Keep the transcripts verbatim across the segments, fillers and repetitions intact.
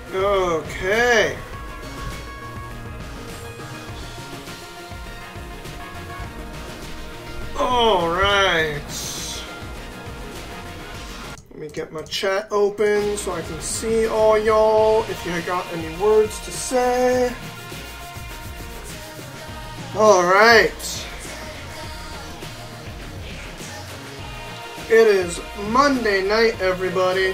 Okay. Alright. Let me get my chat open so I can see all y'all if you got any words to say. Alright. It is Monday night, everybody.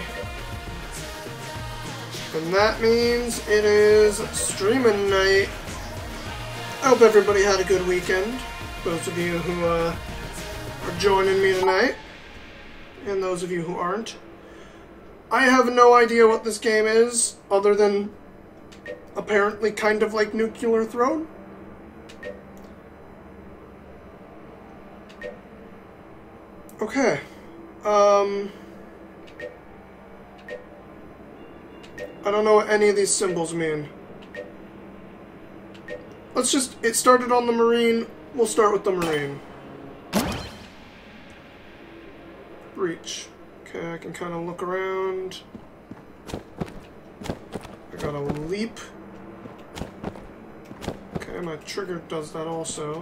And that means it is streaming night. I hope everybody had a good weekend. Those of you who uh, are joining me tonight. And those of you who aren't. I have no idea what this game is, other than apparently kind of like Nuclear Throne. Okay. Um... I don't know what any of these symbols mean. Let's just... It started on the Marine. We'll start with the Marine. Breach. Okay, I can kind of look around. I got a leap. Okay, my trigger does that also.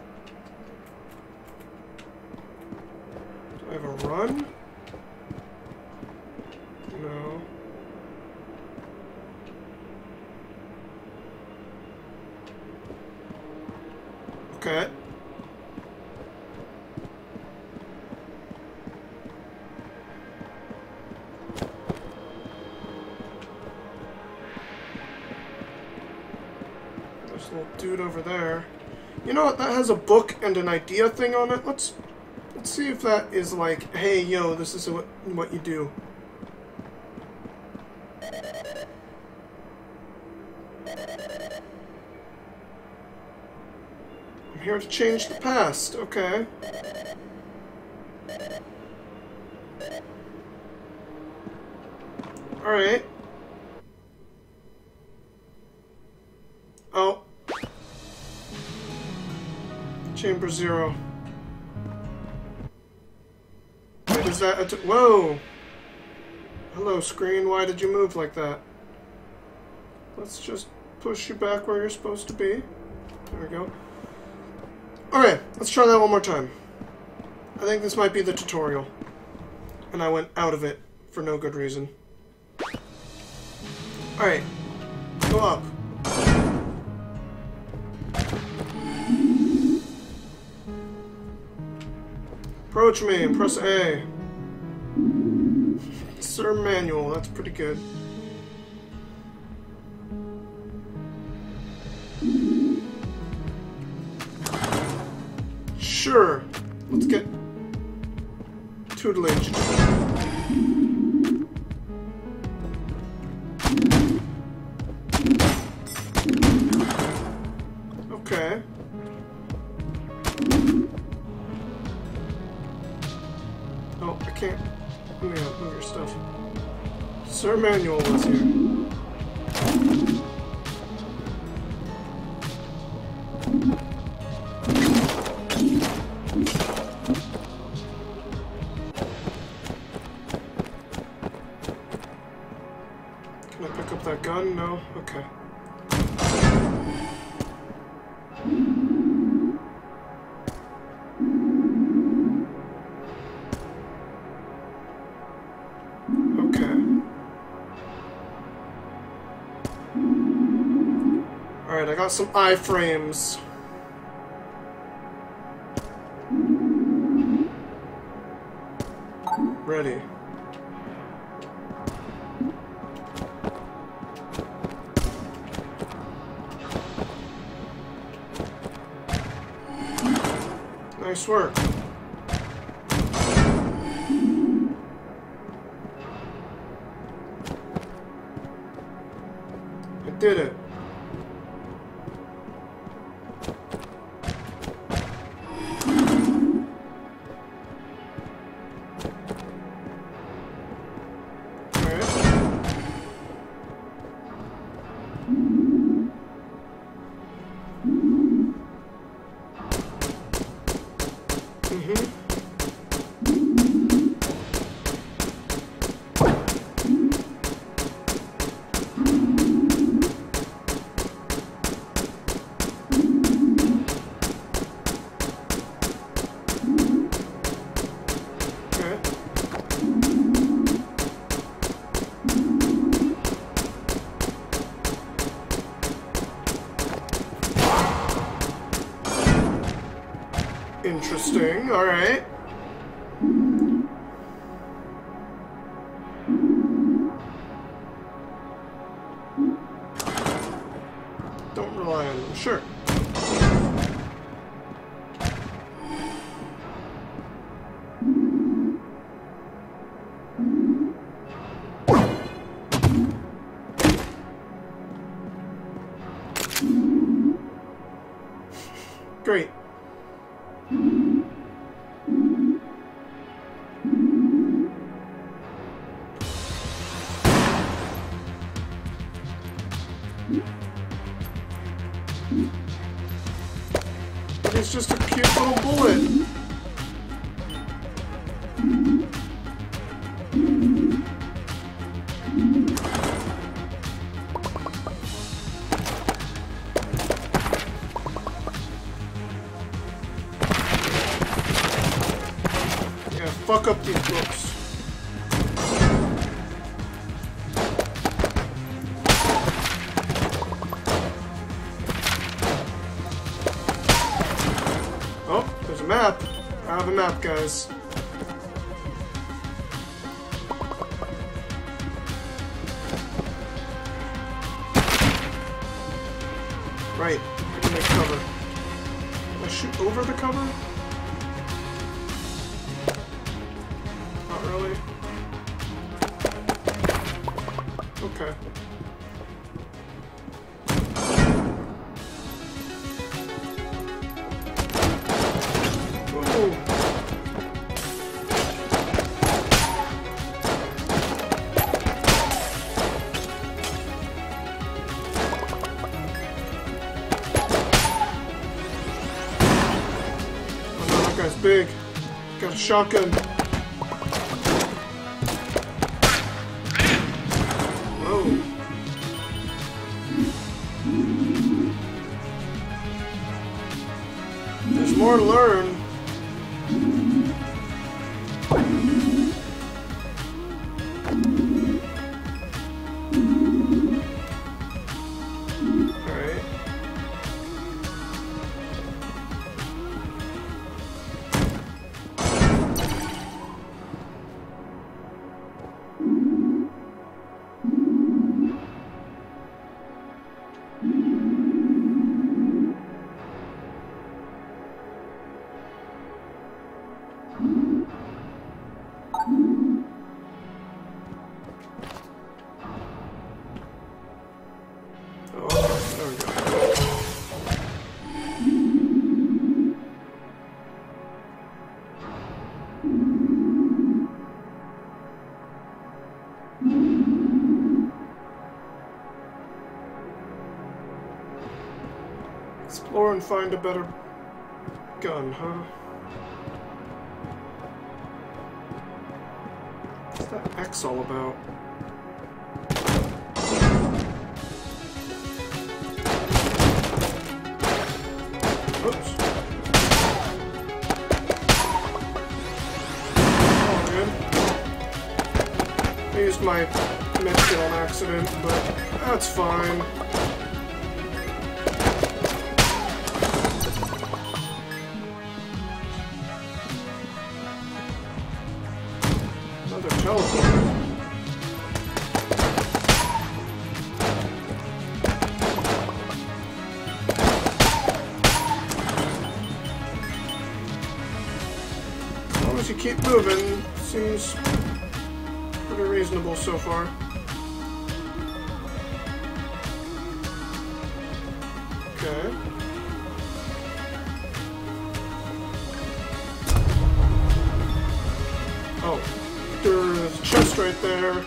Do I have a run? No. Okay. There's a little dude over there. You know what? That has a book and an idea thing on it. Let's let's see if that is like, hey, yo, this is what what you do. Here to change the past, okay. Alright. Oh. Chamber zero. Wait, is that a t- whoa! Hello, screen, why did you move like that? Let's just push you back where you're supposed to be. There we go. Okay, let's try that one more time. I think this might be the tutorial. And I went out of it for no good reason. Alright. Go up. Approach me and press A. Sir Manual, that's pretty good. Sure. Let's get tutelage. Okay. Oh, I can't. Let me move your stuff. Sir Manual was here. Gun? No? Okay. Okay. Alright, I got some iframes. Ready. Nice work. I did it. Interesting, alright. Don't rely on them, sure. Great. But it's just a cute little bullet. Fuck up these books. Oh, there's a map. I have a map, guys. Right, I can make cover. Can I shoot over the cover? Really? Okay. Ooh. Oh no, that guy's big. Got a shotgun. There's more to learn. Alright. Explore and find a better gun, huh? What's that X all about? Oops. Oh, good. I used my medkit on accident, but that's fine. Another telephone. As long as you keep moving, seems pretty reasonable so far. Okay. Oh, there's a chest right there.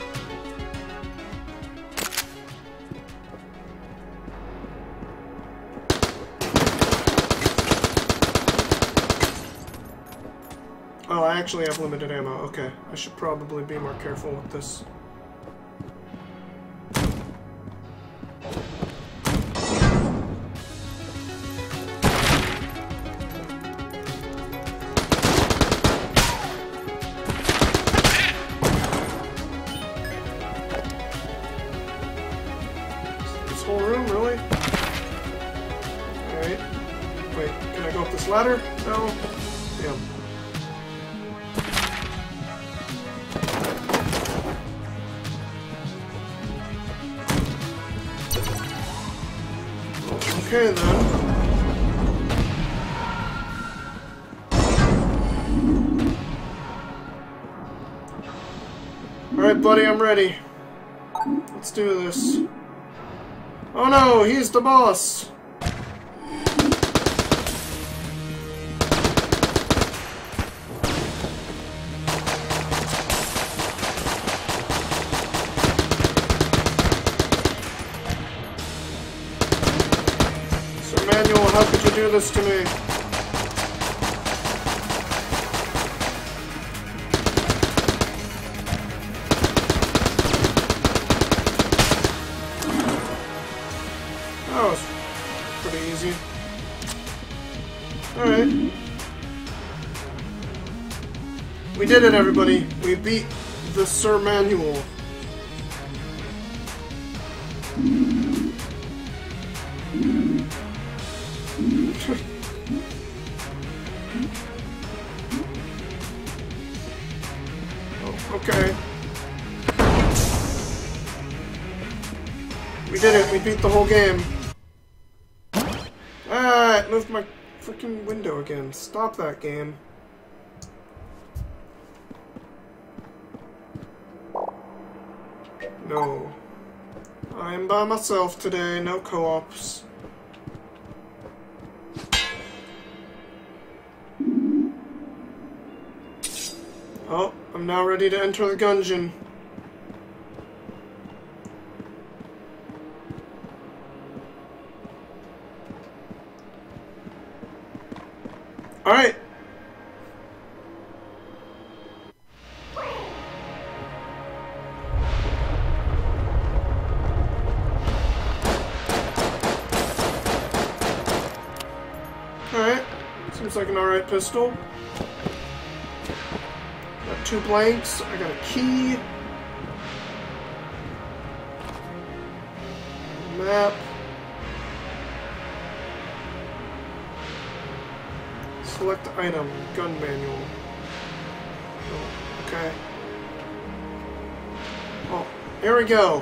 Oh, I actually have limited ammo. Okay, I should probably be more careful with this. This whole room, really? Alright. Wait, can I go up this ladder? No. Damn. Okay then. Alright, buddy, I'm ready. Let's do this. Oh no, he's the boss! Sir Manuel, how could you do this to me? That was pretty easy. Alright. We did it, everybody. We beat the Sir Manual. Oh, okay. We did it. We beat the whole game. Ah, it moved my freaking window again. Stop that game. No. I'm by myself today. No co-ops. Oh, I'm now ready to enter the Gungeon. Alright. Alright. Seems like an alright pistol. Got two blanks. I got a key. Map. Select item, gun manual. Oh, okay. Oh, here we go.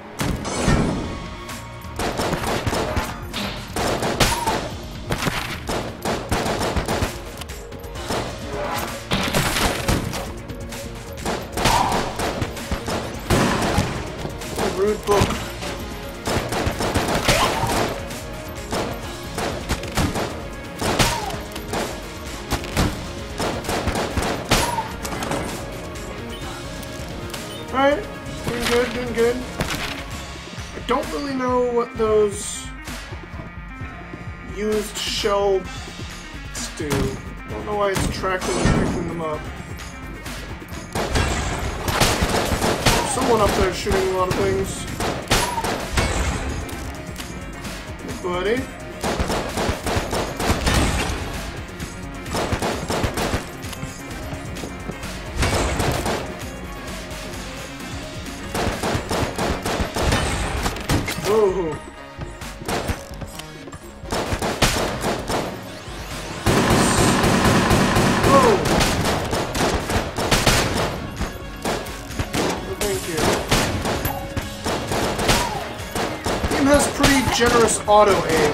A rude book. Alright, doing good, doing good. I don't really know what those used shell do. I don't know why it's tracking and picking them up. There's someone up there shooting a lot of things. Hey, buddy. Whoa. Whoa. Oh, thank you. Game has pretty generous auto aim.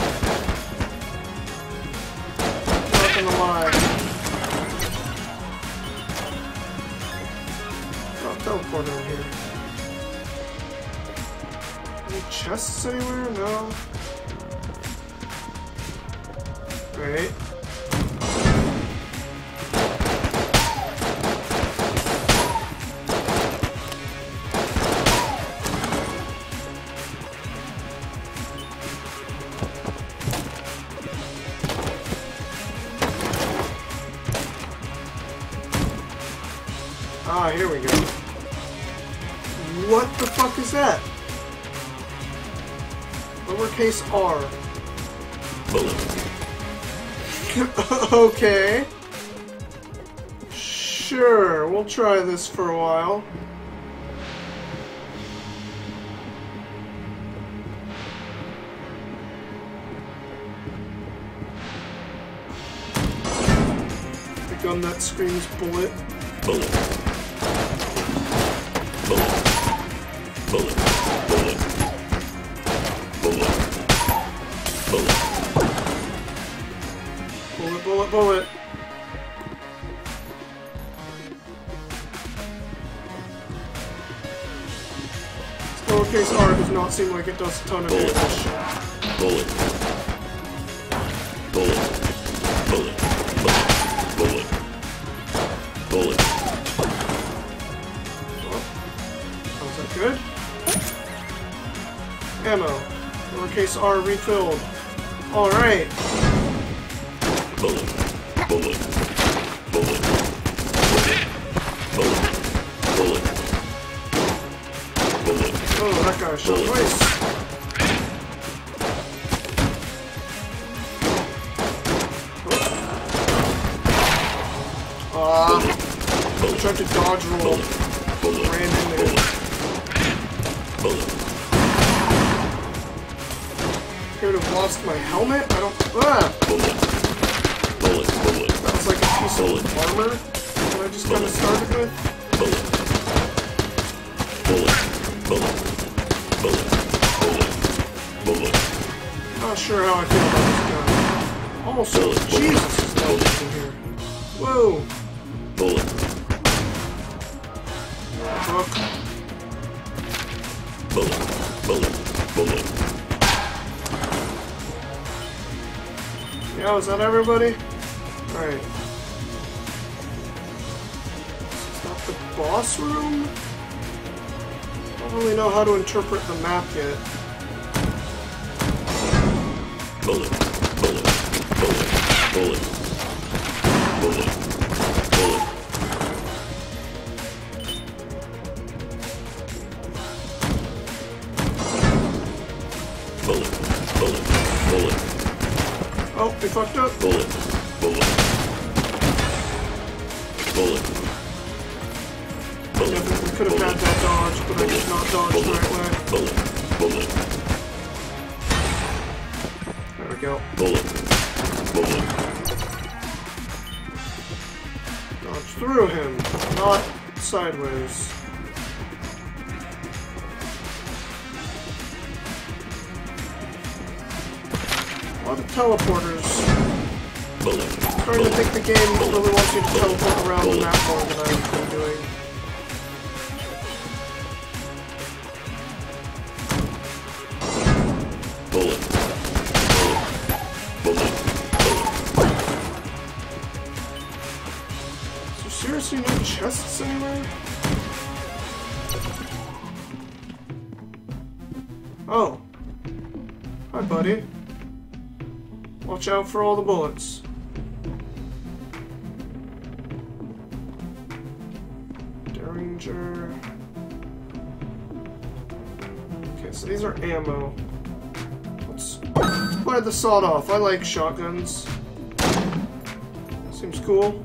Not gonna lie. Oh, teleport over here. Any chests anywhere? No. Right. Ah, here we go. What the fuck is that? Lowercase r. Okay. Sure, we'll try this for a while. gun that screams bullet. Bullet. Bullet. Bullet. Bullet. Bullet. Bullet. Bullet, bullet, bullet. Lowercase r does not seem like it does a ton of bullet. damage. Bullet. Bullet. Bullet. Bullet. Bullet. Bullet. Oh, is that good? Ammo. Lowercase r refilled. Alright. Bullet. Bullet. Bullet. Bullet. Bullet. Bullet. Oh, that guy shot twice. Ah, uh, I tried to dodge roll. Ran into it. Could have lost my helmet? I don't. Ah! That was like a piece of armor that I just kind of started with. Not sure how I feel about this gun. Also, Jesus, is that in here. Whoa! Bullet. Book. Bullet. Bullet. Bullet. Yeah, was that everybody? Alright. Is that the boss room? I don't really know how to interpret the map yet. Bullet. Bullet. Bullet. Bullet. Bullet. Bullet. Bullet. Bullet. Bullet. Oh, we fucked up. Bullet. Bullet. Bullet. Bullet. Definitely could have had that dodge, but I did not dodge the right way. Bullet. Bullet. There we go. Bullet. Bullet. Dodge through him, not sideways. A lot of teleporters. Bullet. I'm starting to think the game really wants you to teleport around the map more than I've been doing. Bullet. Bullet. Bullet. Is there seriously no chests anywhere? Oh. Hi, buddy. Watch out for all the bullets. Derringer. Okay, so these are ammo. Let's, let's buy the sawed-off. I like shotguns. Seems cool.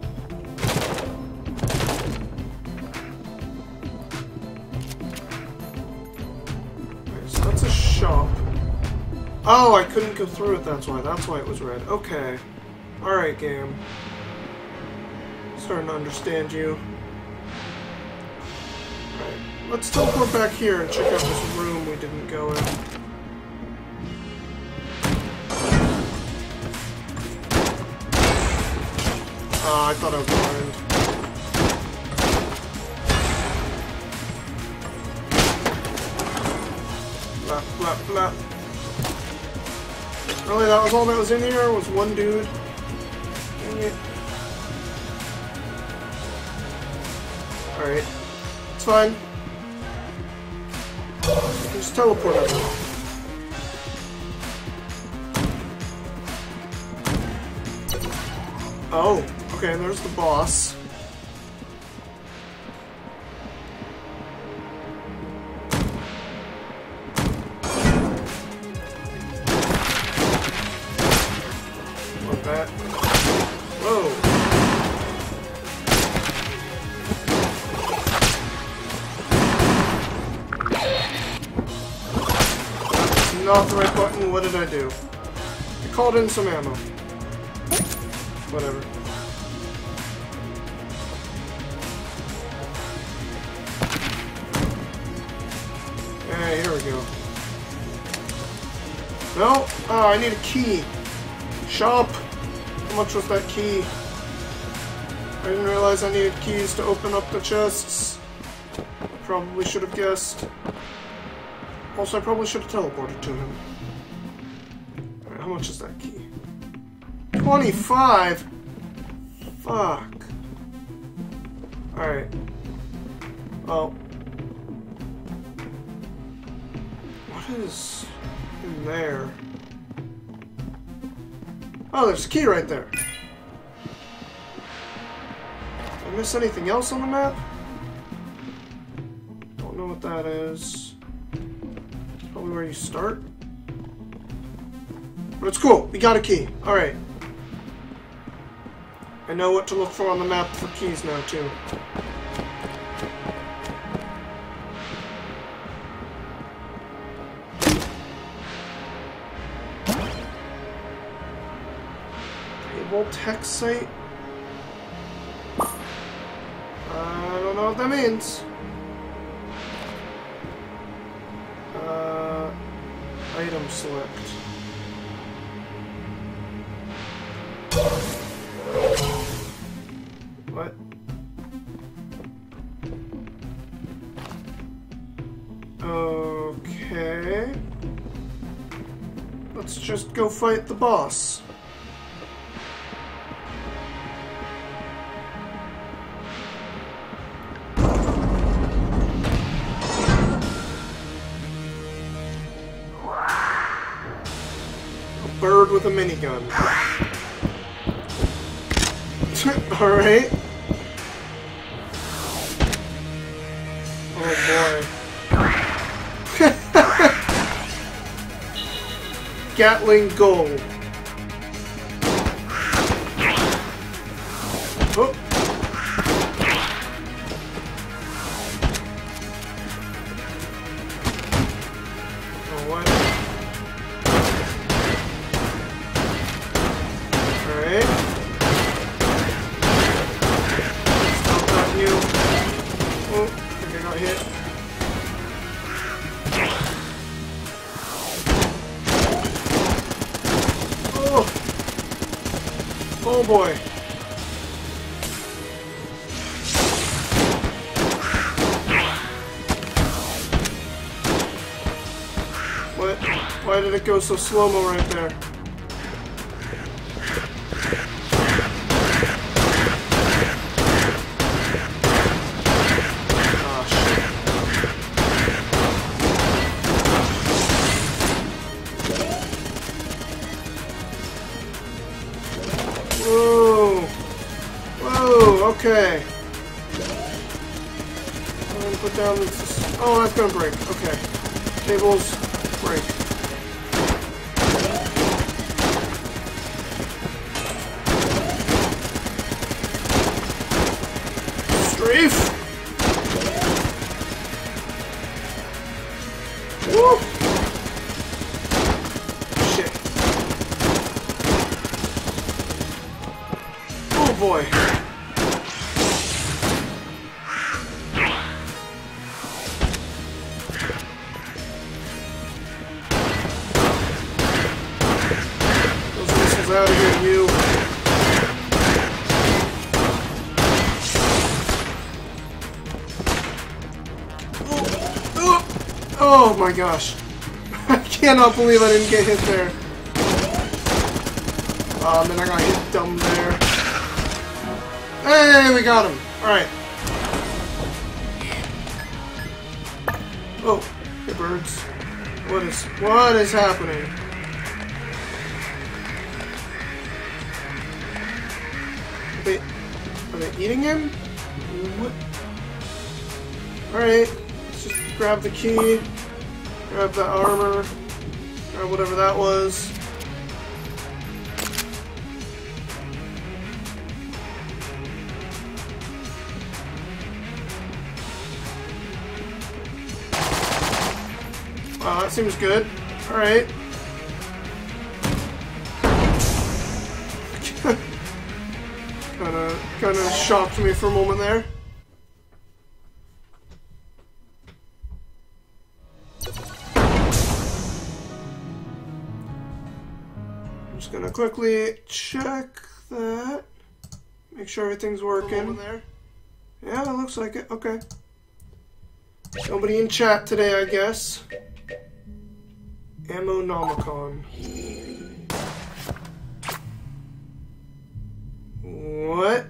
Okay, so that's a shop. Oh, I couldn't go through it, that's why. That's why it was red. Okay. Alright, game. Starting to understand you. Alright. Let's teleport back here and check out this room we didn't go in. Ah, I thought I was blind. Flap, flap, flap. Really, that was all that was in here? Was one dude? Dang it. Alright. It's fine. You can just teleport over. Oh, okay, there's the boss. Like that. Whoa. That's not the right button. What did I do? I called in some ammo. Whatever. Okay, here we go. No? Oh, I need a key. Shop! How much was that key? I didn't realize I needed keys to open up the chests. I probably should have guessed. Also, I probably should have teleported to him. Alright, how much is that key? twenty-five? Fuck. Alright. Well. What is in there? Oh, there's a key right there. Did I miss anything else on the map? Don't know what that is. Probably where you start. But it's cool. We got a key. Alright. I know what to look for on the map for keys now, too. Table text site? I don't know what that means. Uh, item select. What? Okay. Let's just go fight the boss. A bird with a minigun. Alright. Oh boy. Gatling gold. Oh. Oh, what? Alright. Stop that, you. Oh, I think I got hit. Oh boy. What? Why did it go so slow-mo right there? Oh, shit. Whoa! Whoa, okay. I'm gonna put down this. Oh, that's gonna break. Okay. Tables, break. Strafe! Woo! Oh boy. Those missiles out of here, you. Oh, oh, oh my gosh. I cannot believe I didn't get hit there. Oh, and then I got hit dumb there. Hey, we got him! Alright. Oh, hey birds. What is what is happening? Are they are they eating him? What? Alright. Let's just grab the key, grab the armor, grab whatever that was. Wow, that seems good. Alright. kinda, kinda shocked me for a moment there. Just gonna quickly check that. Make sure everything's working. Over there. Yeah, that looks like it. Okay. Nobody in chat today, I guess. Ammonomicon. What?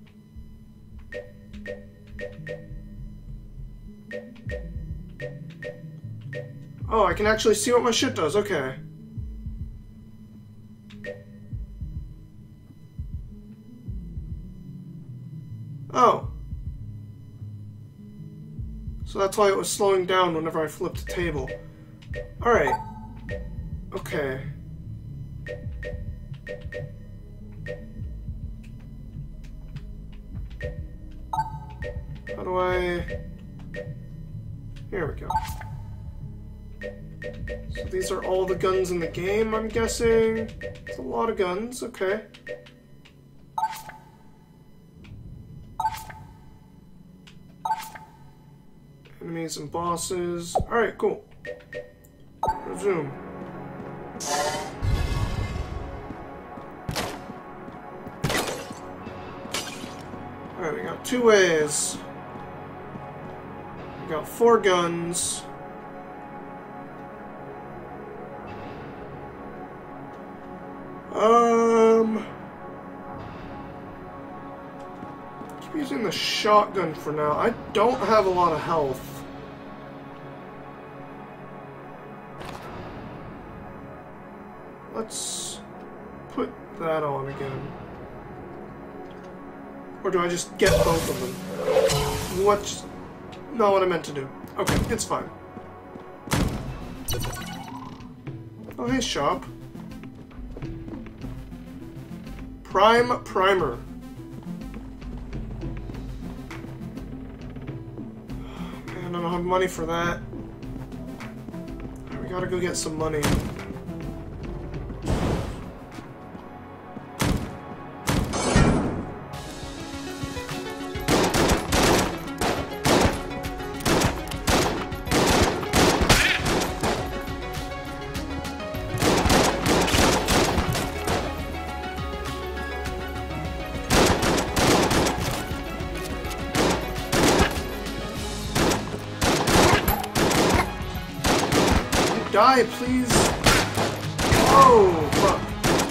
Oh, I can actually see what my shit does. Okay. Oh. So that's why it was slowing down whenever I flipped the table. Alright. Okay. How do I... Here we go. So these are all the guns in the game, I'm guessing. It's a lot of guns, okay. Enemies and bosses. Alright, cool. Resume. Alright, we got two ways. We got four guns. Um... Keep using the shotgun for now. I don't have a lot of health. Let's put that on again. Or do I just get both of them? What's not what I meant to do. Okay, it's fine. Oh, hey, shop. Prime Primer. Man, I don't have money for that. We gotta go get some money. Die, please. Oh, fuck.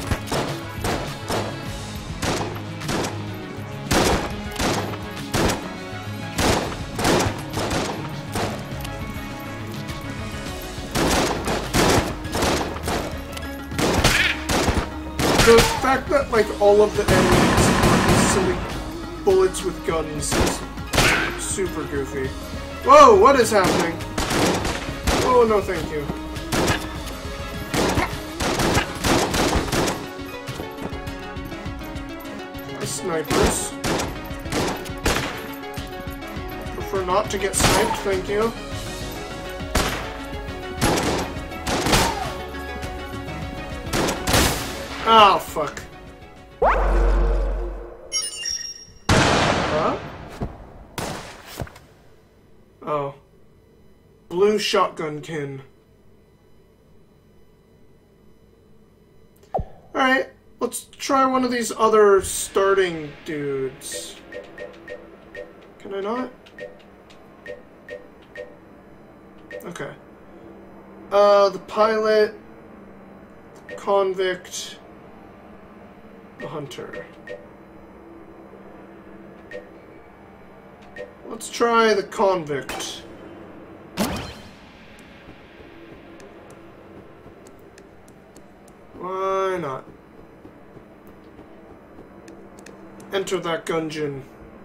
The fact that, like, all of the enemies are instantly bullets with guns is super goofy. Whoa, what is happening? Oh, no thank you. Snipers. Prefer not to get sniped, thank you. Ah, fuck. Huh? Oh. Blue shotgun kin. Alright. Let's try one of these other starting dudes. Can I not? Okay. Uh, the pilot, the convict, the hunter. Let's try the convict. Why not? Enter that Gungeon.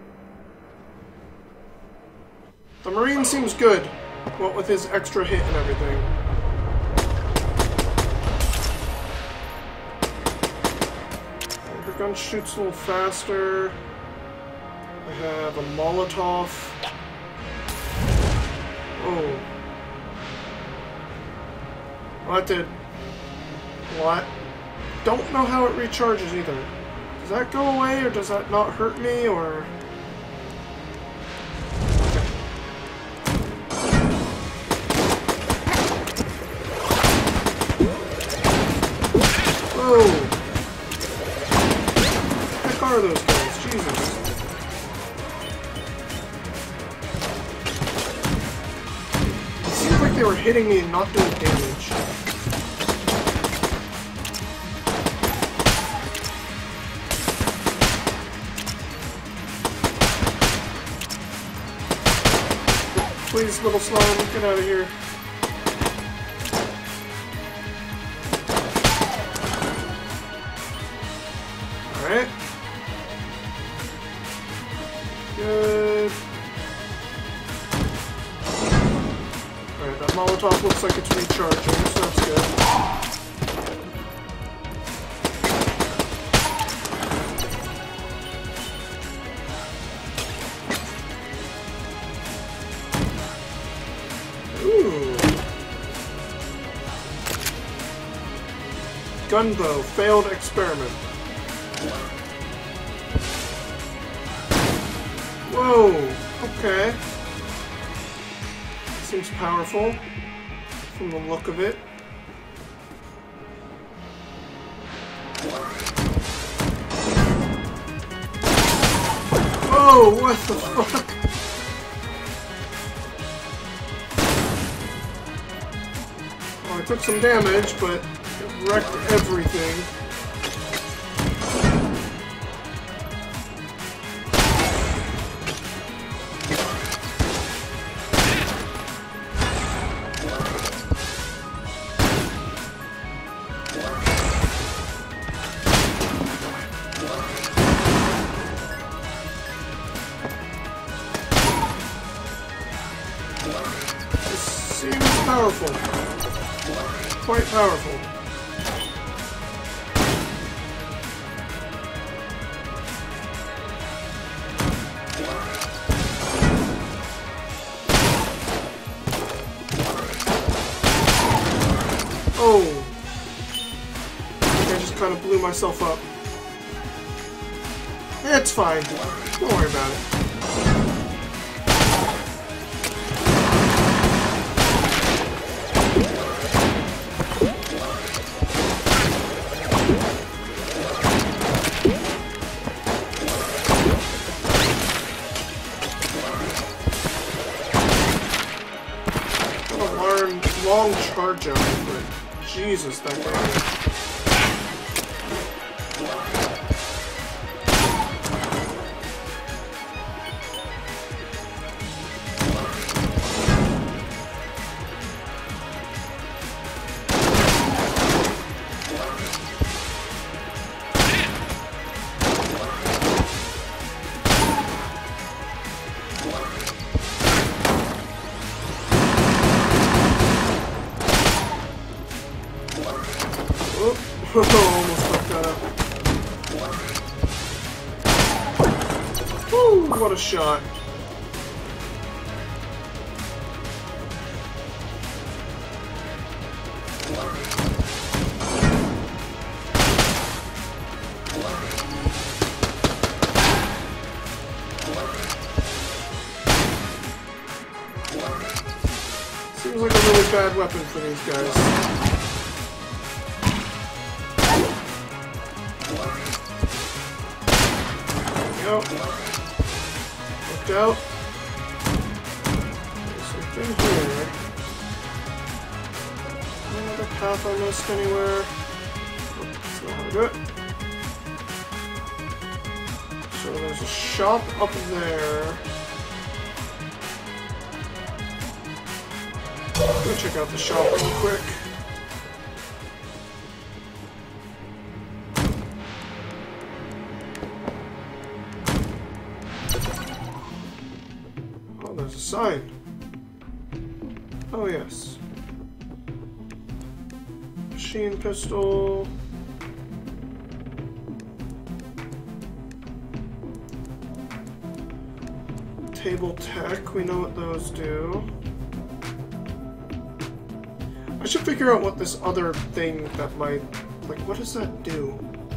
The Marine seems good, what with his extra hit and everything. Your gun shoots a little faster. I have a Molotov. Oh. What did... What? Don't know how it recharges either. Does that go away, or does that not hurt me, or... Whoa! are those guys? Jesus. It seemed like they were hitting me and not doing damage. Please, little slime, get out of here. Alright. Good. Alright, that Molotov looks like it's recharging, so that's good. Ooh. Gunbow, failed experiment. Whoa, okay. Seems powerful from the look of it. Whoa, what the fuck? Well, I took some damage, but it wrecked everything. Powerful. Quite powerful. Oh. I just kind of blew myself up. It's fine. Don't worry about it. Long charge out, but Jesus, that guy. Oh, almost fucked that up. Woo, what a shot. Seems like a really bad weapon for these guys. Go. Looked out. There's something here. Another path I missed anywhere. Oh, that's not how to do it. So there's a shop up there. Go check out the shop real quick. There's a sign. Oh, yes. Machine pistol. Table tech, we know what those do. I should figure out what this other thing that might... Like, what does that do?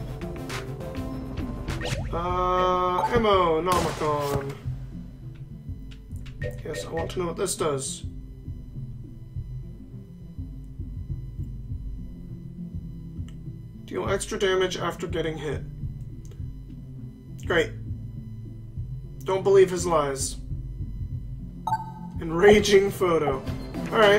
Uh, ammo, Nomicon. Yes, I want to know what this does. Deal extra damage after getting hit. Great. Don't believe his lies. Enraging photo. Alright.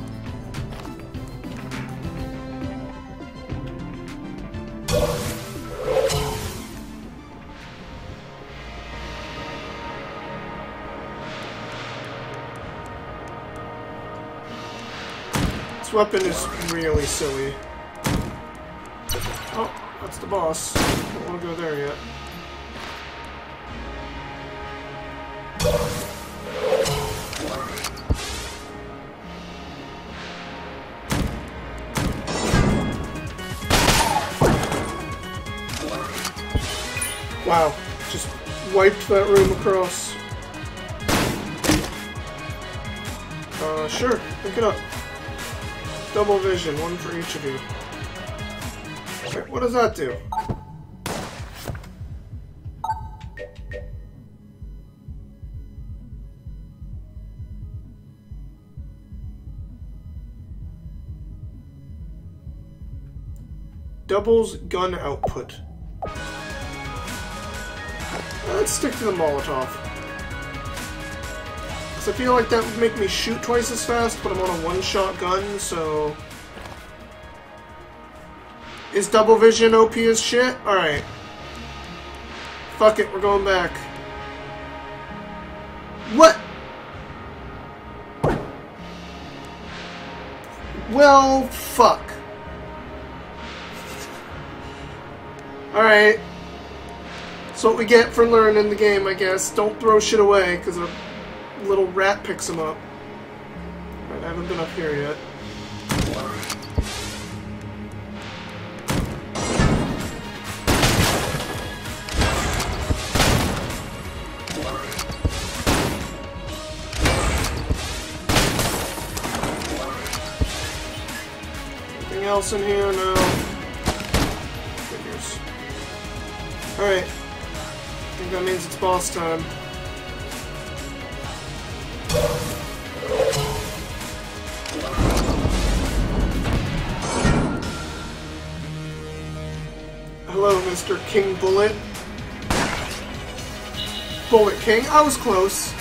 This weapon is really silly. Oh, that's the boss. Don't want to go there yet. Wow, just wiped that room across. Uh, sure, pick it up. Double vision, one for each of you. Okay, what does that do? Doubles gun output. Let's stick to the Molotov. Because I feel like that would make me shoot twice as fast, but I'm on a one-shot gun, so... Is double vision O P as shit? Alright. Fuck it, we're going back. What? Well, fuck. Alright. That's what we get for learning the game, I guess. Don't throw shit away, because a little rat picks them up. Alright, I haven't been up here yet. Anything else in here? No. Figures. Alright. I think that means it's boss time. Hello, Mister King Bullet. Bullet King. I was close.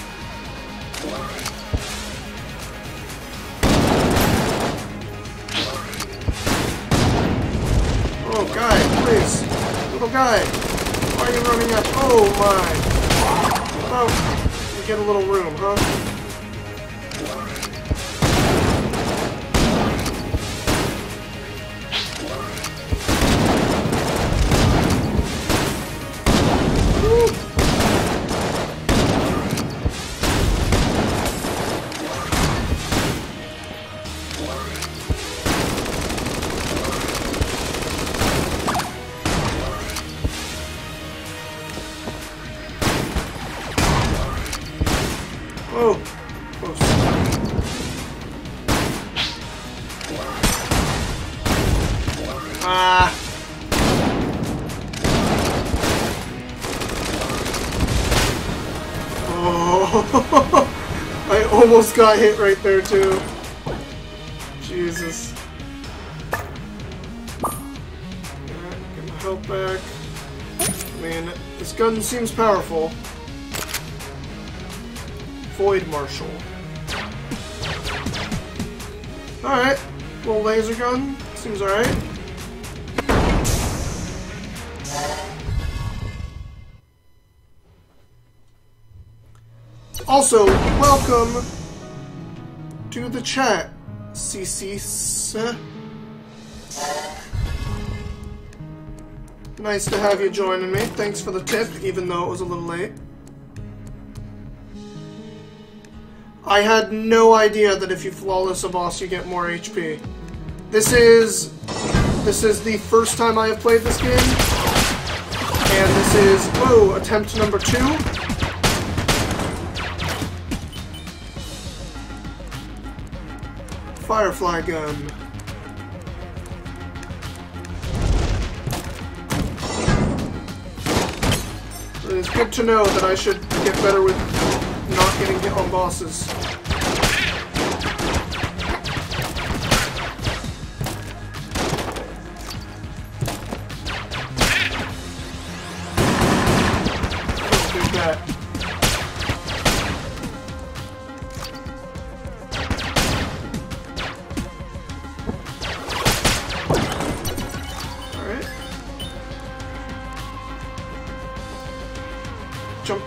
Oh, guy, please. Little guy. Why are you running up? Oh my. Oh, you get a little room, huh? Oh, close. Ah. Oh, I almost got hit right there too. Jesus. Alright, get my health back. I mean, this gun seems powerful. Void Marshal. Alright. Little laser gun. Seems alright. Also, welcome to the chat, C C S. Nice to have you joining me. Thanks for the tip, even though it was a little late. I had no idea that if you flawless a boss, you get more H P. This is this is the first time I have played this game, and this is whoa attempt number two. Firefly gun. It's good to know that I should get better with not getting hit on bosses.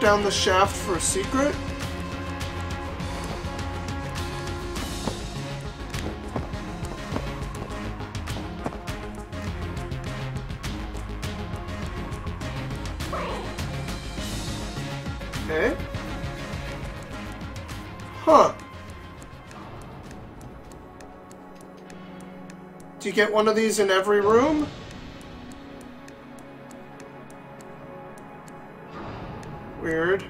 down the shaft for a secret? Okay. Huh. Do you get one of these in every room? Weird. Is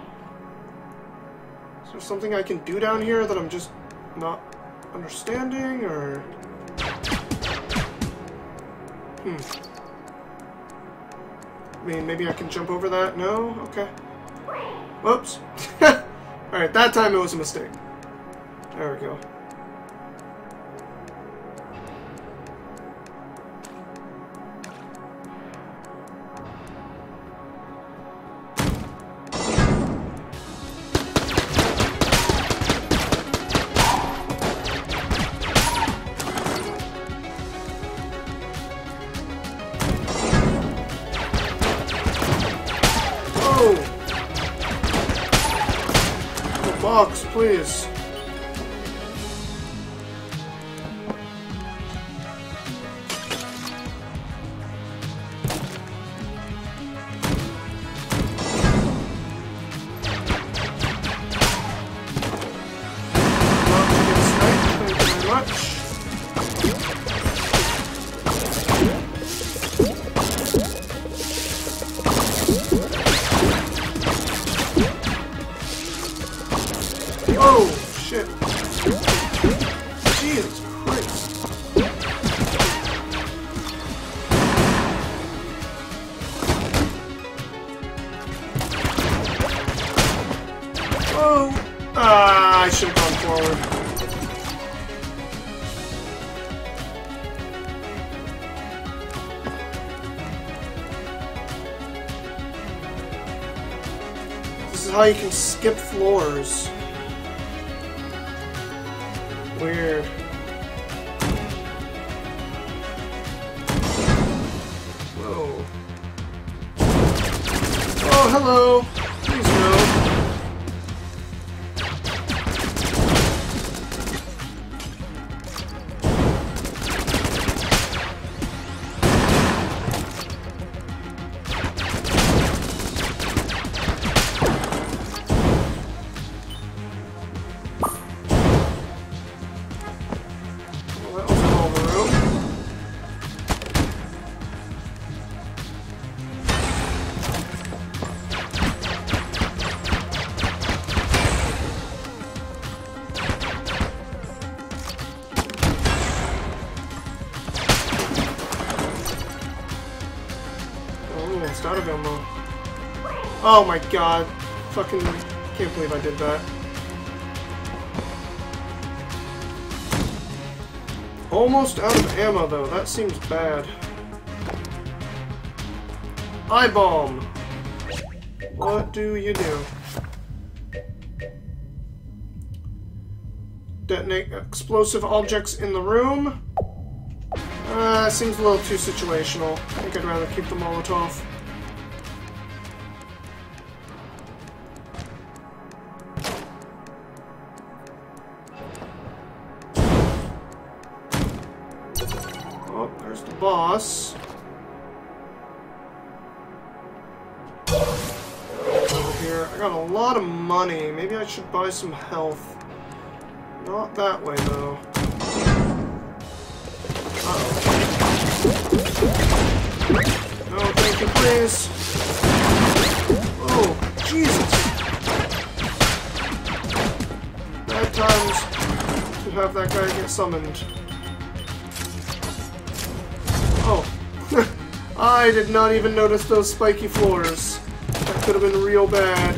there something I can do down here that I'm just not understanding, or... Hmm. I mean, maybe I can jump over that? No? Okay. Whoops. Alright, that time it was a mistake. There we go. Box, please. Oh, shit. Jesus Christ. Oh. Ah, I should have gone forward. This is how you can skip floors. Weird. Whoa. Oh, hello. Please no. Out of ammo. Oh my god. Fucking can't believe I did that. Almost out of ammo though. That seems bad. Eye bomb. What do you do? Detonate explosive objects in the room. Uh, seems a little too situational. I think I'd rather keep the Molotov. Oh, there's the boss. Over here. I got a lot of money. Maybe I should buy some health. Not that way, though. Uh-oh. No, thank you, please. Oh, Jesus. Bad times to have that guy get summoned. Oh. I did not even notice those spiky floors. That could have been real bad.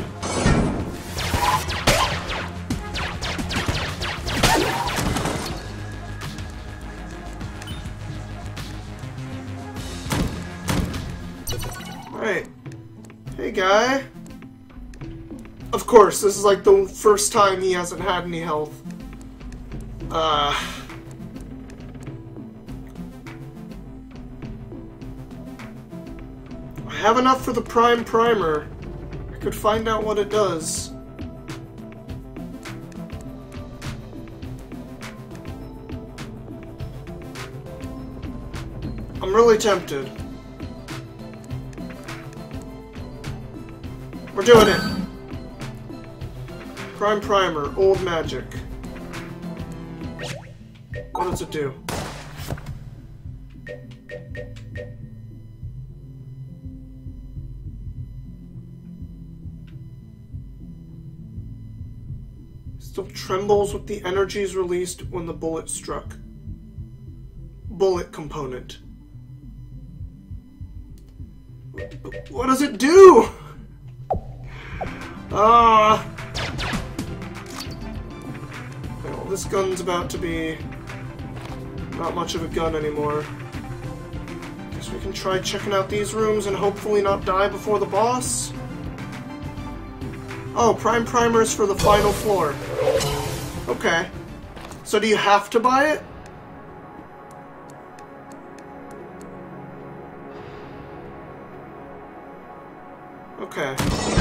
Right. Hey, guy. Of course, this is like the first time he hasn't had any health. Uh... I have enough for the prime primer. I could find out what it does. I'm really tempted. We're doing it! Prime Primer, old magic. What does it do? Still trembles with the energies released when the bullet struck. Bullet component. What does it do? Ah. Well, this gun's about to be not much of a gun anymore. Guess we can try checking out these rooms and hopefully not die before the boss. Oh, Prime Primers for the final floor. Okay. So do you have to buy it? Okay.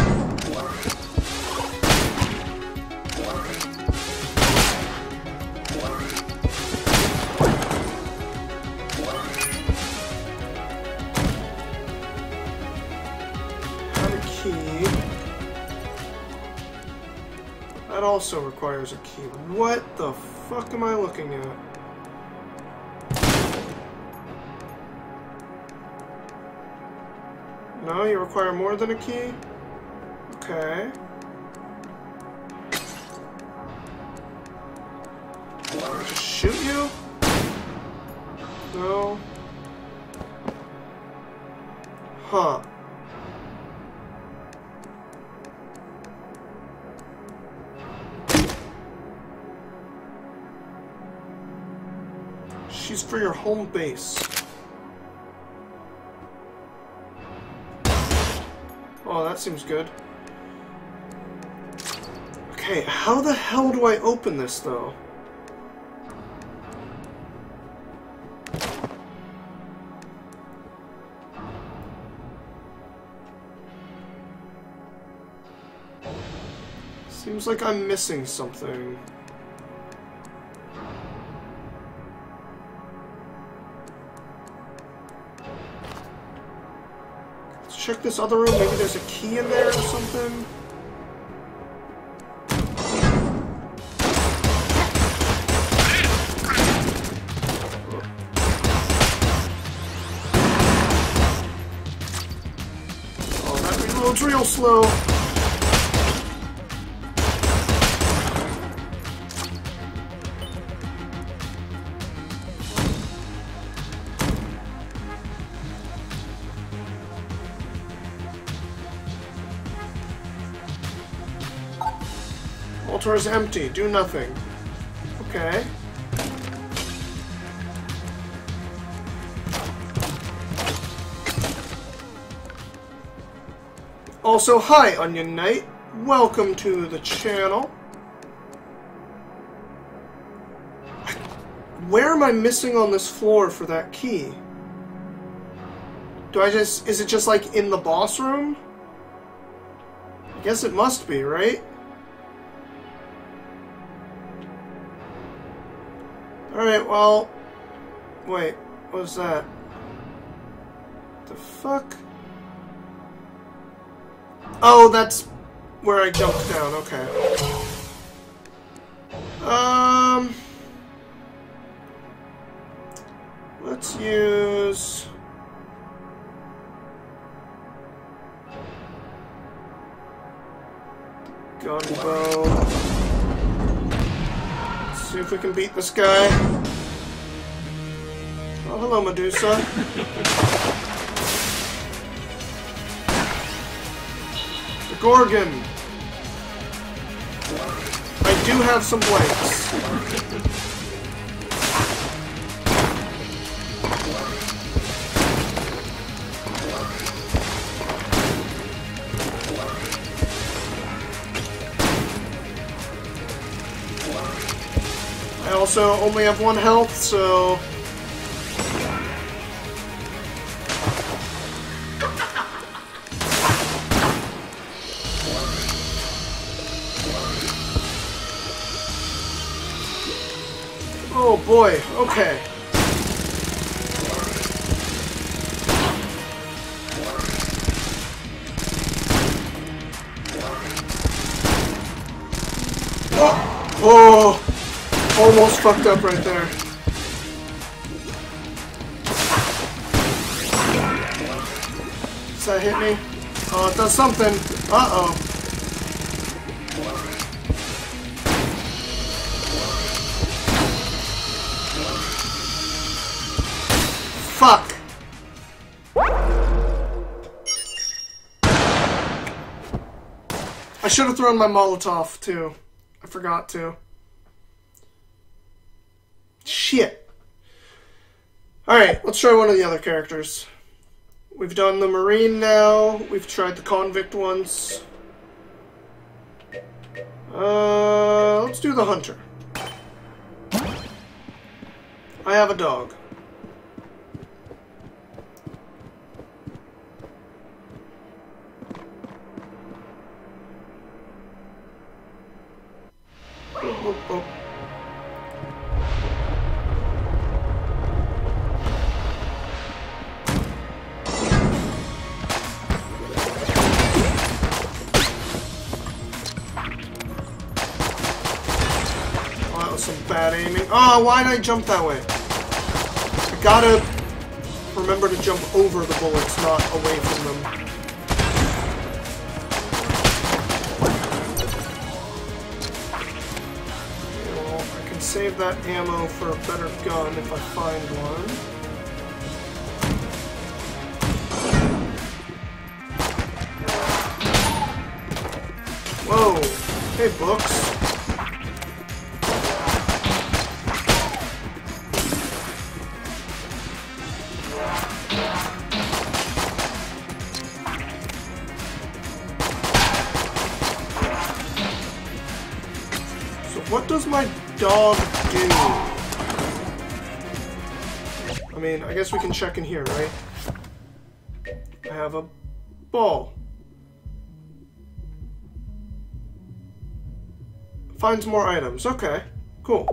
Have a key. That also requires a key. What the fuck am I looking at? No, you require more than a key? Okay. Just shoot you? No. Huh. She's for your home base. Oh, that seems good. Okay, how the hell do I open this, though? Seems like I'm missing something. Check this other room, maybe there's a key in there or something. Oh, that reloads real slow. Altar is empty. Do nothing. Okay. Also, hi, Onion Knight. Welcome to the channel. Where am I missing on this floor for that key? Do I just... Is it just, like, in the boss room? I guess it must be, right? Alright, well... Wait, what was that? The fuck? Oh, that's where I jumped down, okay. Um... Let's use... Gunbow. Let's see if we can beat this guy. Oh, hello, Medusa. The Gorgon. I do have some blanks. I also only have one health, so... Oh boy, okay. Oh! Oh! Almost fucked up right there. Does that hit me? Oh, it does something. Uh-oh. Fuck. I should have thrown my Molotov, too. I forgot to. Shit. Alright, let's try one of the other characters. We've done the Marine now. We've tried the Convict once. Uh, let's do the Hunter. I have a dog. Oh, oh, oh. Oh, that was some bad aiming. Oh, why did I jump that way? I gotta remember to jump over the bullets, not away from them. Save that ammo for a better gun if I find one. Whoa! Hey, books. So what does my dog do? I mean, I guess we can check in here, right? I have a ball. Finds more items. Okay, cool.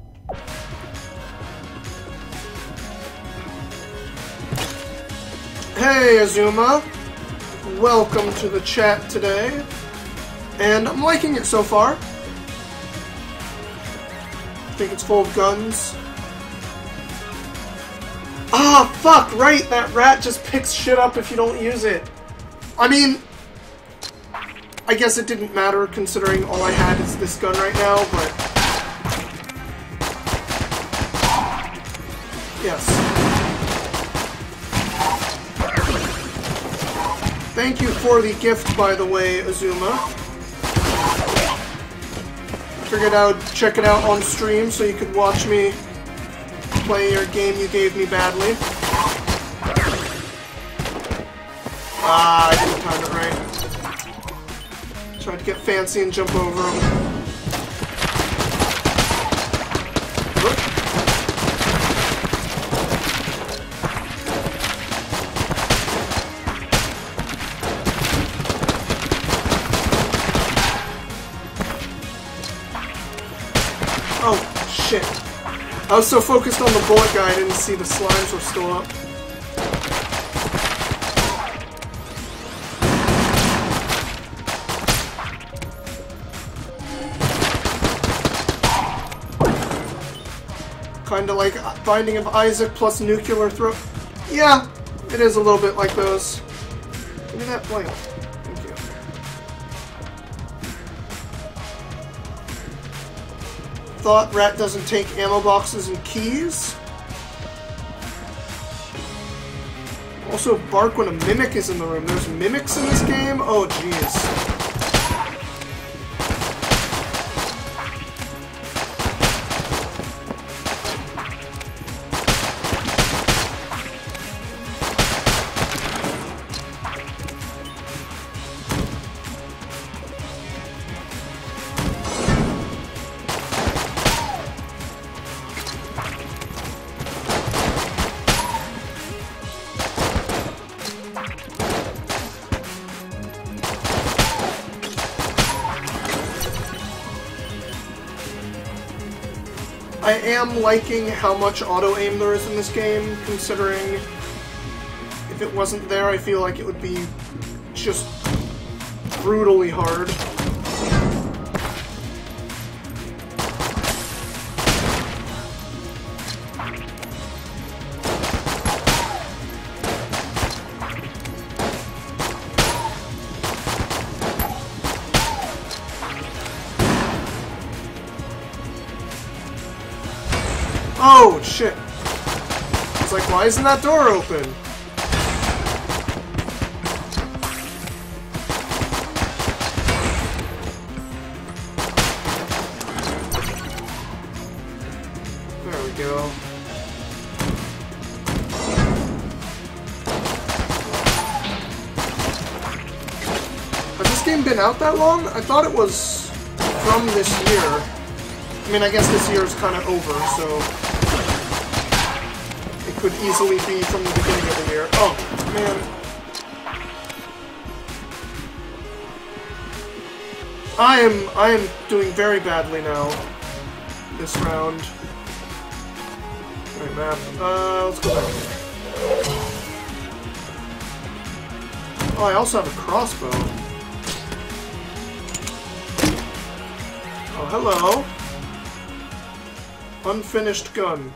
Hey, Azuma. Welcome to the chat today. And I'm liking it so far. I think it's full of guns. Ah, fuck, right! That rat just picks shit up if you don't use it. I mean, I guess it didn't matter considering all I had is this gun right now, but... Yes. Thank you for the gift, by the way, Azuma. Figured I would check it out on stream so you could watch me play your game you gave me badly. Ah, I didn't time it right. Tried to get fancy and jump over them. Oh, shit. I was so focused on the bullet guy, I didn't see the slimes were still up. Kinda like Binding of Isaac plus Nuclear Throat. Yeah, it is a little bit like those. Give me that blank. Thank you. Thought rat doesn't take ammo boxes and keys. Also bark when a mimic is in the room. There's mimics in this game? Oh jeez. I am liking how much auto-aim there is in this game, considering if it wasn't there, I feel like it would be just brutally hard. Oh, shit. It's like, why isn't that door open? There we go. Has this game been out that long? I thought it was from this year. I mean, I guess this year is kind of over, so it could easily be from the beginning of the year. Oh, man. I am, I am doing very badly now, this round. Alright, map. Uh, let's go back here. Oh, I also have a crossbow. Oh, hello. Unfinished gun.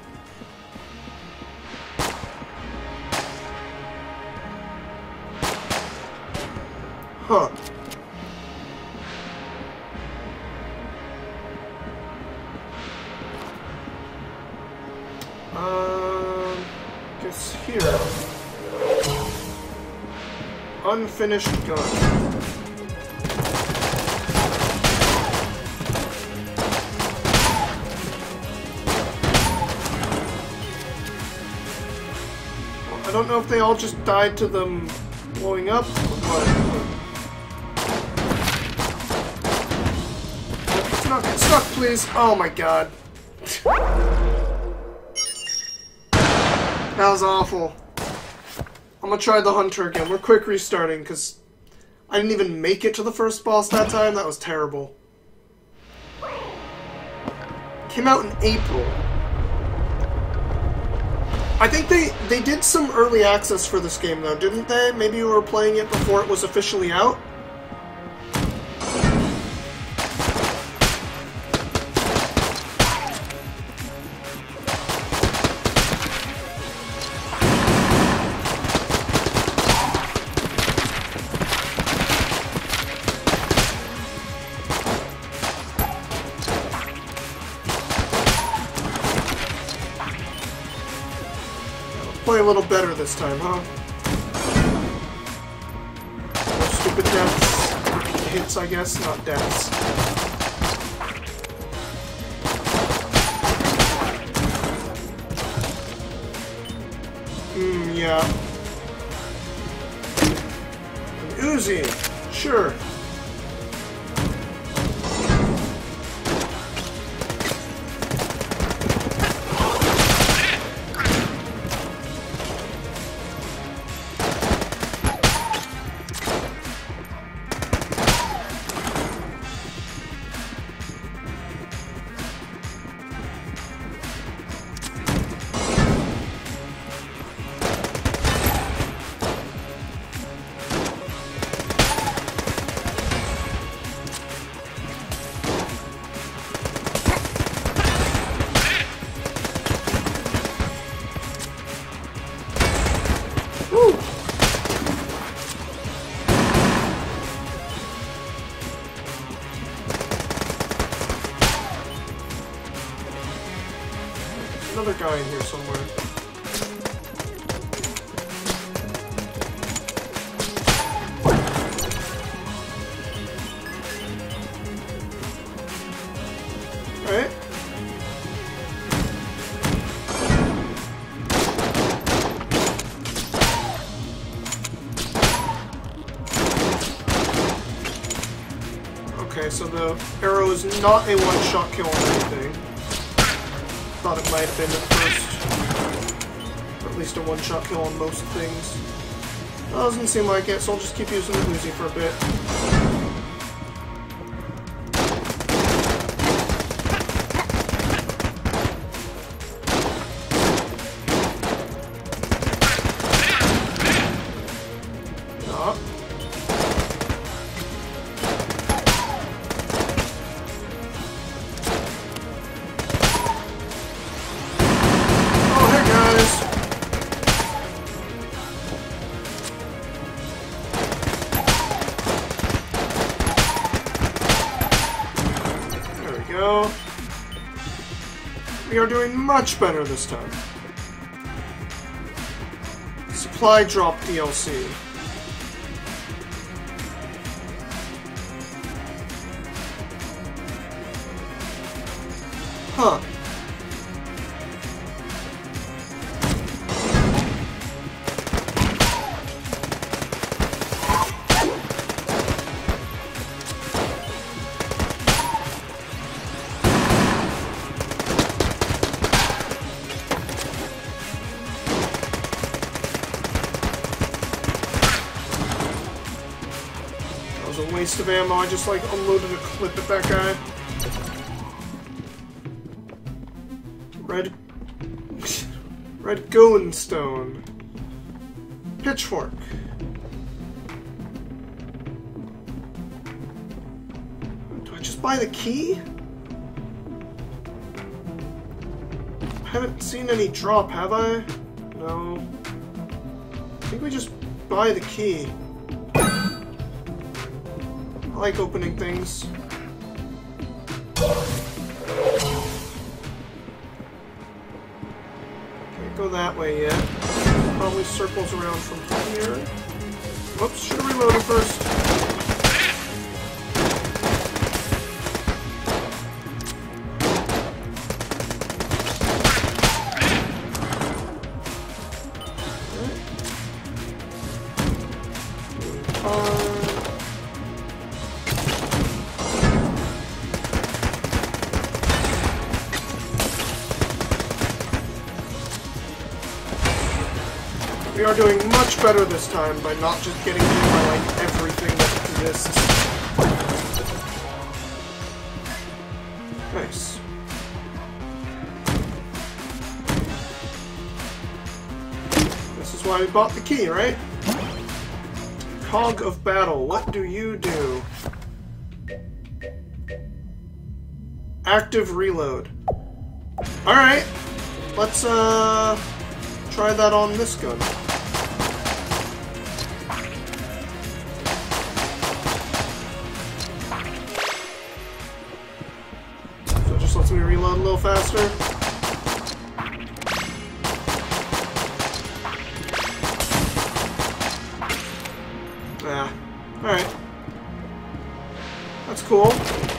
Huh. Um, guess here. Unfinished gun. I don't know if they all just died to them blowing up, but let's not get stuck, please. Oh my god. That was awful. I'm gonna try the hunter again. We're quick restarting, because I didn't even make it to the first boss that time. That was terrible. Came out in April. I think they, they did some early access for this game, though, didn't they? Maybe you were playing it before it was officially out? Play a little better this time, huh? No stupid deaths. Hits, I guess, not deaths. Hmm, yeah. An Uzi. Sure. Another guy in here somewhere. Alright. Okay, so the arrow is not a one-shot kill on anything. Thought it might have been at first. Or at least a one-shot kill on most things. Well, doesn't seem like it, so I'll just keep using the Uzi for a bit. much better this time. Supply drop D L C. Huh. Waste of ammo. I just like unloaded a clip at that guy. Red Red Going Stone. Pitchfork. Do I just buy the key? I haven't seen any drop, have I? No. I think we just buy the key. I like opening things. Can't go that way yet. Probably circles around from here. Whoops, should have reloaded first. We are doing much better this time by not just getting hit by like everything that exists. Nice. This is why we bought the key, right? Cog of Battle, what do you do? Active reload. Alright, let's uh try that on this gun. So it just lets me reload a little faster. Ah, alright. That's cool.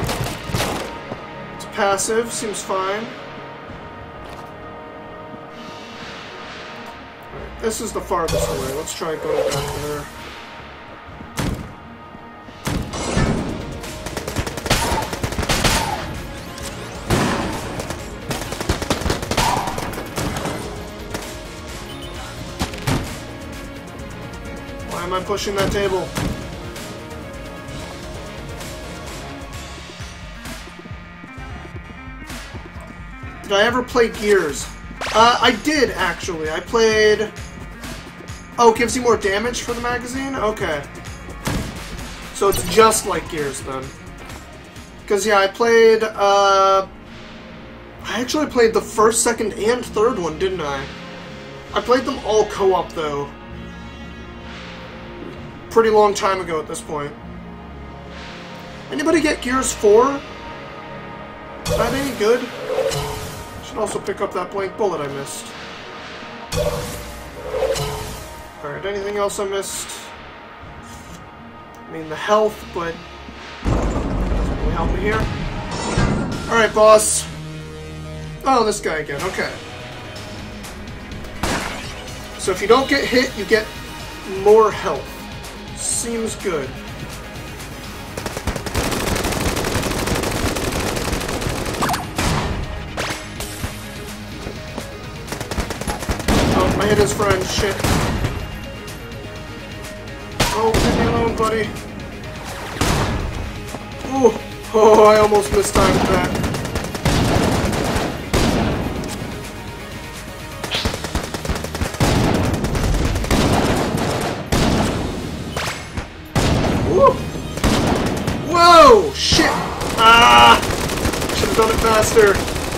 It's passive, seems fine. Alright, this is the farthest away. Let's try going back there. Why am I pushing that table? Did I ever play Gears? Uh, I did, actually. I played... Oh, gives you more damage for the magazine? Okay. So it's just like Gears, then. Because, yeah, I played, uh... I actually played the first, second, and third one, didn't I? I played them all co-op, though. Pretty long time ago at this point. Anybody get Gears four? Is that any good? Should also pick up that blank bullet I missed. Alright, anything else I missed? I mean, the health, but... doesn't really help me here. Alright, boss. Oh, this guy again, okay. So if you don't get hit, you get more health. Seems good. Oh, I hit his friend. Shit. Oh, leave me alone, buddy. Oh, oh, I almost mistimed that. Whoa! Shit! Ah! Should have done it faster.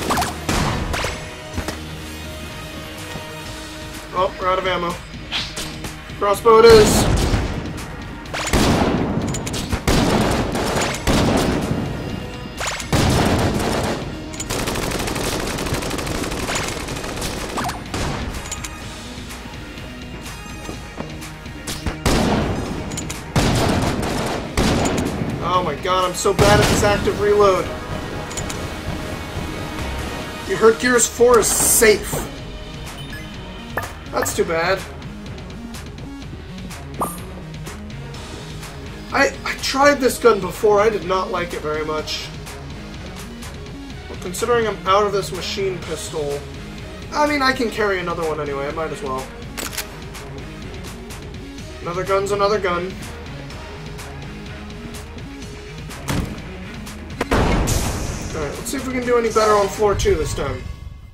Oh, we're out of ammo. Crossbow it is. god, I'm so bad at this active reload. You heard Gears four is safe. That's too bad. I, I tried this gun before, I did not like it very much. Well, considering I'm out of this machine pistol, I mean, I can carry another one anyway, I might as well. Another gun's another gun. Alright, let's see if we can do any better on floor two this time.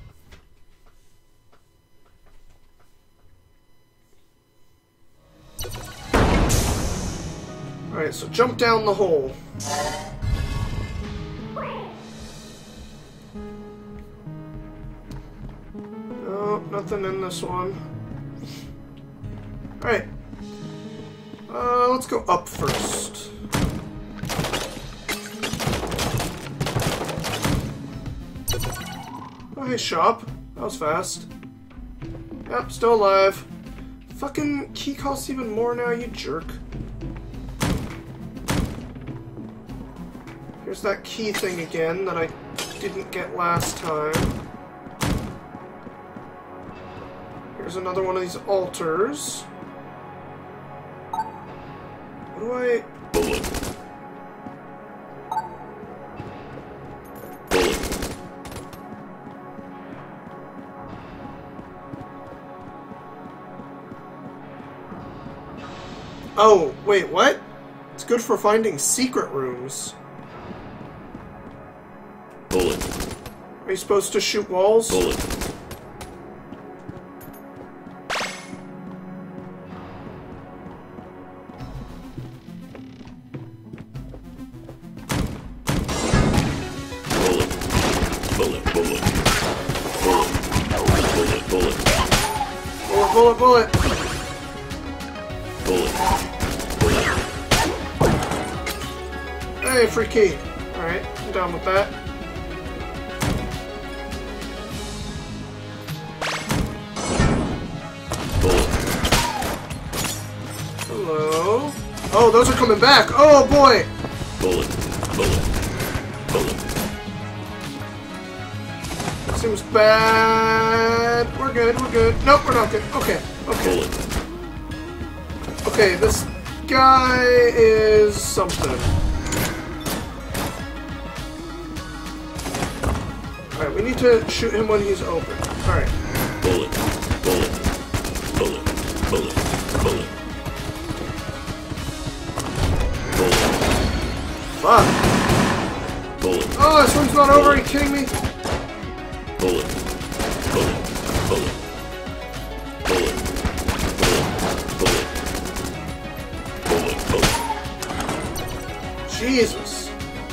Alright, so jump down the hole. No, nothing in this one. Alright. Uh, let's go up first. Oh, hey, shop. That was fast. Yep, still alive. Fucking key costs even more now, you jerk. Here's that key thing again that I didn't get last time. Here's another one of these altars. What do I... Bullet. Oh, wait, what? It's good for finding secret rooms. Bullet. Are you supposed to shoot walls? Bullet. Bullet, bullet, bullet. Bullet, bullet, bullet. Bullet, bullet, bullet. Bullet. Hey, free key. Alright, I'm down with that. Bullet. Hello. Oh, those are coming back. Oh, boy. Bullet, bullet, bullet. Seems bad. We're good, we're good. Nope, we're not good. Okay, okay. Bullet. Okay, this guy is something. Alright, we need to shoot him when he's open. Alright. Bullet, bullet, bullet, bullet, bullet. Bullet, Fuck. bullet, Oh, this one's not over. Are you kidding me? bullet, bullet, bullet, bullet, bullet, bullet, bullet, bullet. Jesus.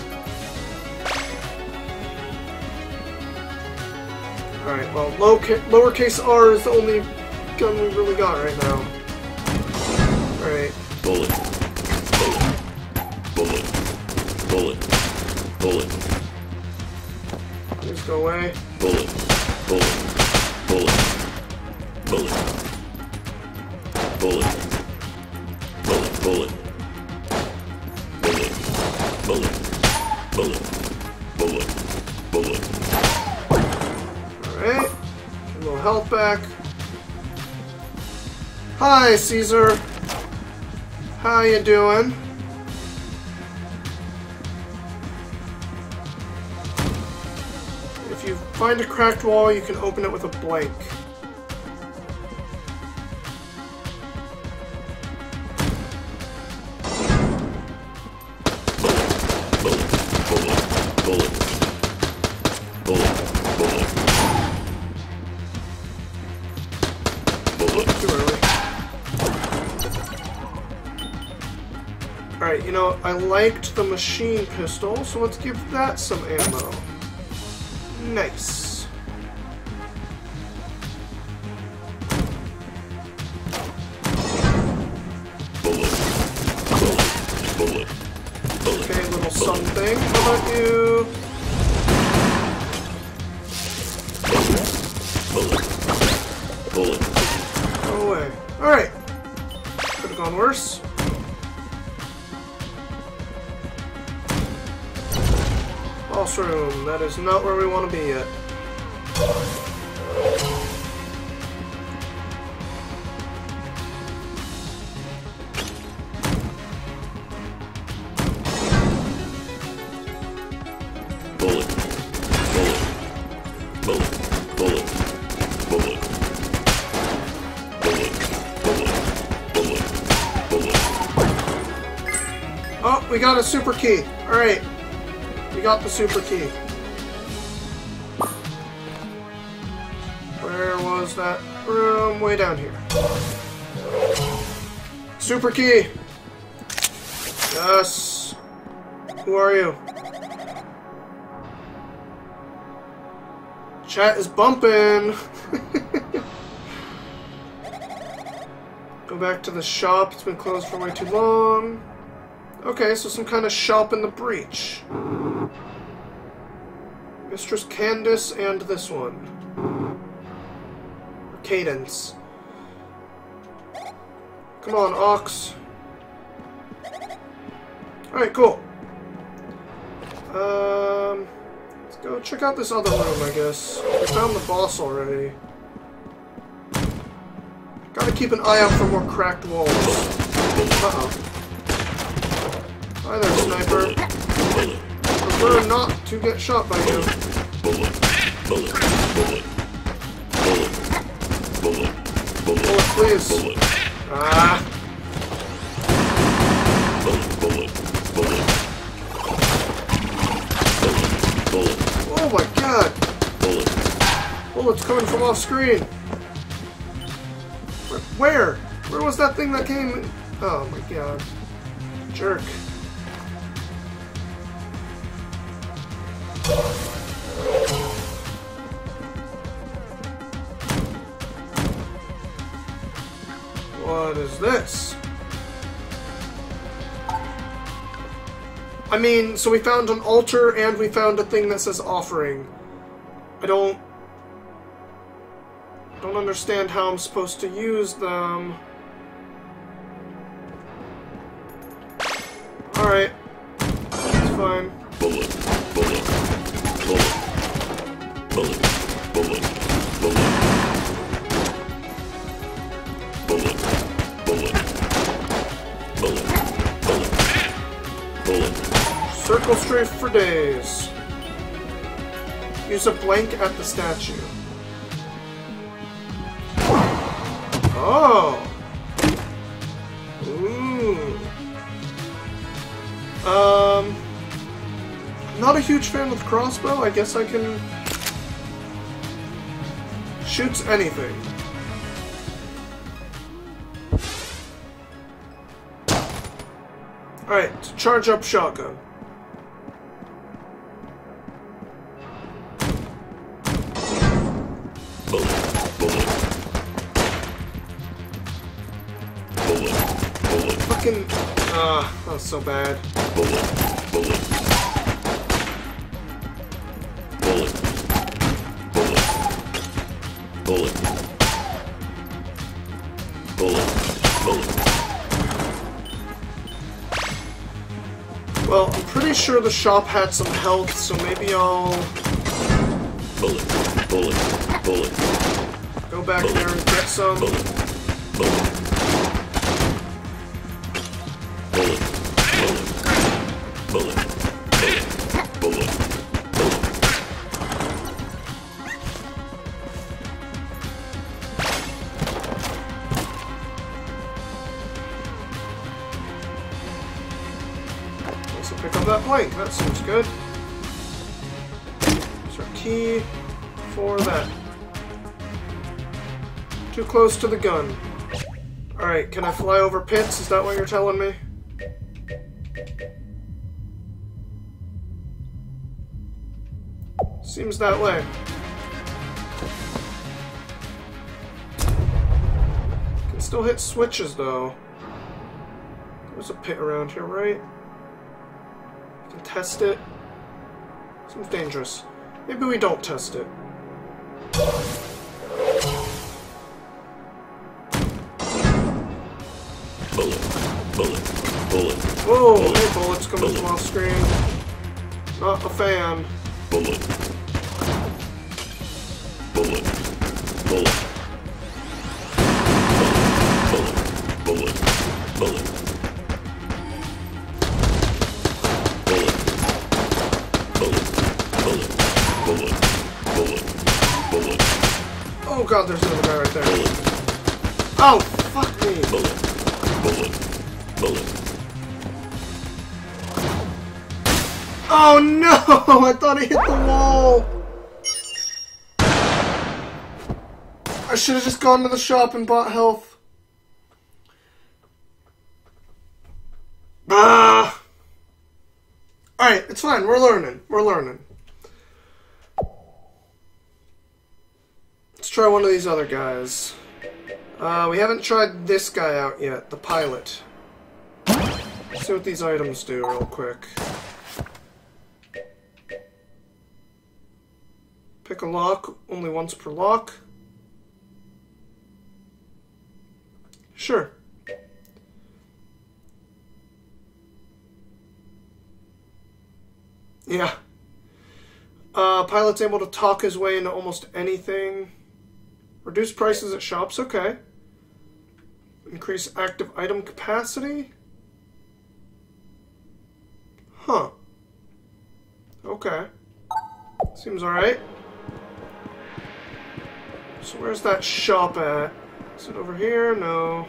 Alright, well, low ca lowercase r is the only gun we really got right now. Alright. Bullet, bullet, bullet, bullet, bullet. Please go away. Bullet, bullet, bullet, bullet, bullet, bullet, bullet, bullet, bullet, bullet, bullet, bullet. Alright. A little health back. Hi, Caesar. How you doing? If you find a cracked wall, you can open it with a blank. Bullet, bullet, bullet, bullet, bullet, bullet. Too early. Alright, you know, I liked the machine pistol, so let's give that some ammo. Nice. Bullet, bullet, bullet, bullet. Okay, little something. How about you? Bullet, bullet. Go away. Alright. Could have gone worse. boss room. That is not where we want to be yet. Bullet. Bullet. Bullet. Bullet. Bullet. Bullet. Bullet. Bullet. Bullet. Oh, we got a super key. Alright. We got the super key. Where was that room? Way down here. Super key! Yes. Who are you? Chat is bumping. Go back to the shop. It's been closed for way too long. Okay, so some kind of shop in the breach. Mistress Candace and this one. Or Cadence. Come on, Ox. Alright, cool. Um, let's go check out this other room, I guess. We found the boss already. Gotta keep an eye out for more cracked walls. Uh-oh. Hi there, sniper. Prefer not to get shot by you. Bullet. Bullet. Bullet. Bullet. Bullet. Bullet. Bullet, please. Bullet. Ah. Bullet. Bullet. Bullet. Bullet. Bullet. Oh my god. Bullet. Bullets coming from off screen. Where? Where was that thing that came? Oh my god. Jerk. What is this? I mean, so we found an altar and we found a thing that says offering. I don't... don't understand how I'm supposed to use them. Alright. It's fine. Bullet. Bullet. Bullet. Bullet. Bullet. Bullet. Bullet. Bullet. Bullet. Bullet. Bullet. Circle strafe for days. Use a blank at the statue. Oh! Ooh. Um... Not a huge fan of the crossbow. I guess I can... Shoots anything. Alright, to charge up shotgun. Bullet. Bullet. Bullet. Bullet. Fucking... Ah, that was so bad. Bullet. Bullet. Bullet. Bullet. Bullet. Bullet. Bullet. Well, I'm pretty sure the shop had some health, so maybe I'll Bullet. Bullet. Bullet. go back there and get some. Bullet. Bullet. Bullet. Bullet. Bullet. Bullet. Bullet. Bullet. So pick up that blank. That seems good. There's our key for that. Too close to the gun. Alright, can I fly over pits? Is that what you're telling me? Seems that way. Can still hit switches though. There's a pit around here, right? Can test it. Seems dangerous. Maybe we don't test it. Bullet. Bullet. Bullet. Whoa, Bullet. hey, bullets coming Bullet. from off screen. Not a fan. bullet, bullet, bullet, bullet, bullet, bullet, bullet, bullet, bullet, bullet. Oh god, there's another guy right there. Bullet. Oh, fuck me. Bullet. Bullet. Bullet. Oh no! I thought I hit the wall. I should have just gone to the shop and bought health. Ah! Alright, it's fine. We're learning. We're learning. Let's try one of these other guys. Uh, we haven't tried this guy out yet, the pilot. Let's see what these items do real quick. Pick a lock, only once per lock. Sure. Yeah. Uh, pilot's able to talk his way into almost anything. Reduce prices at shops, okay. Increase active item capacity? Huh. Okay. Seems alright. So where's that shop at? Is it over here? No.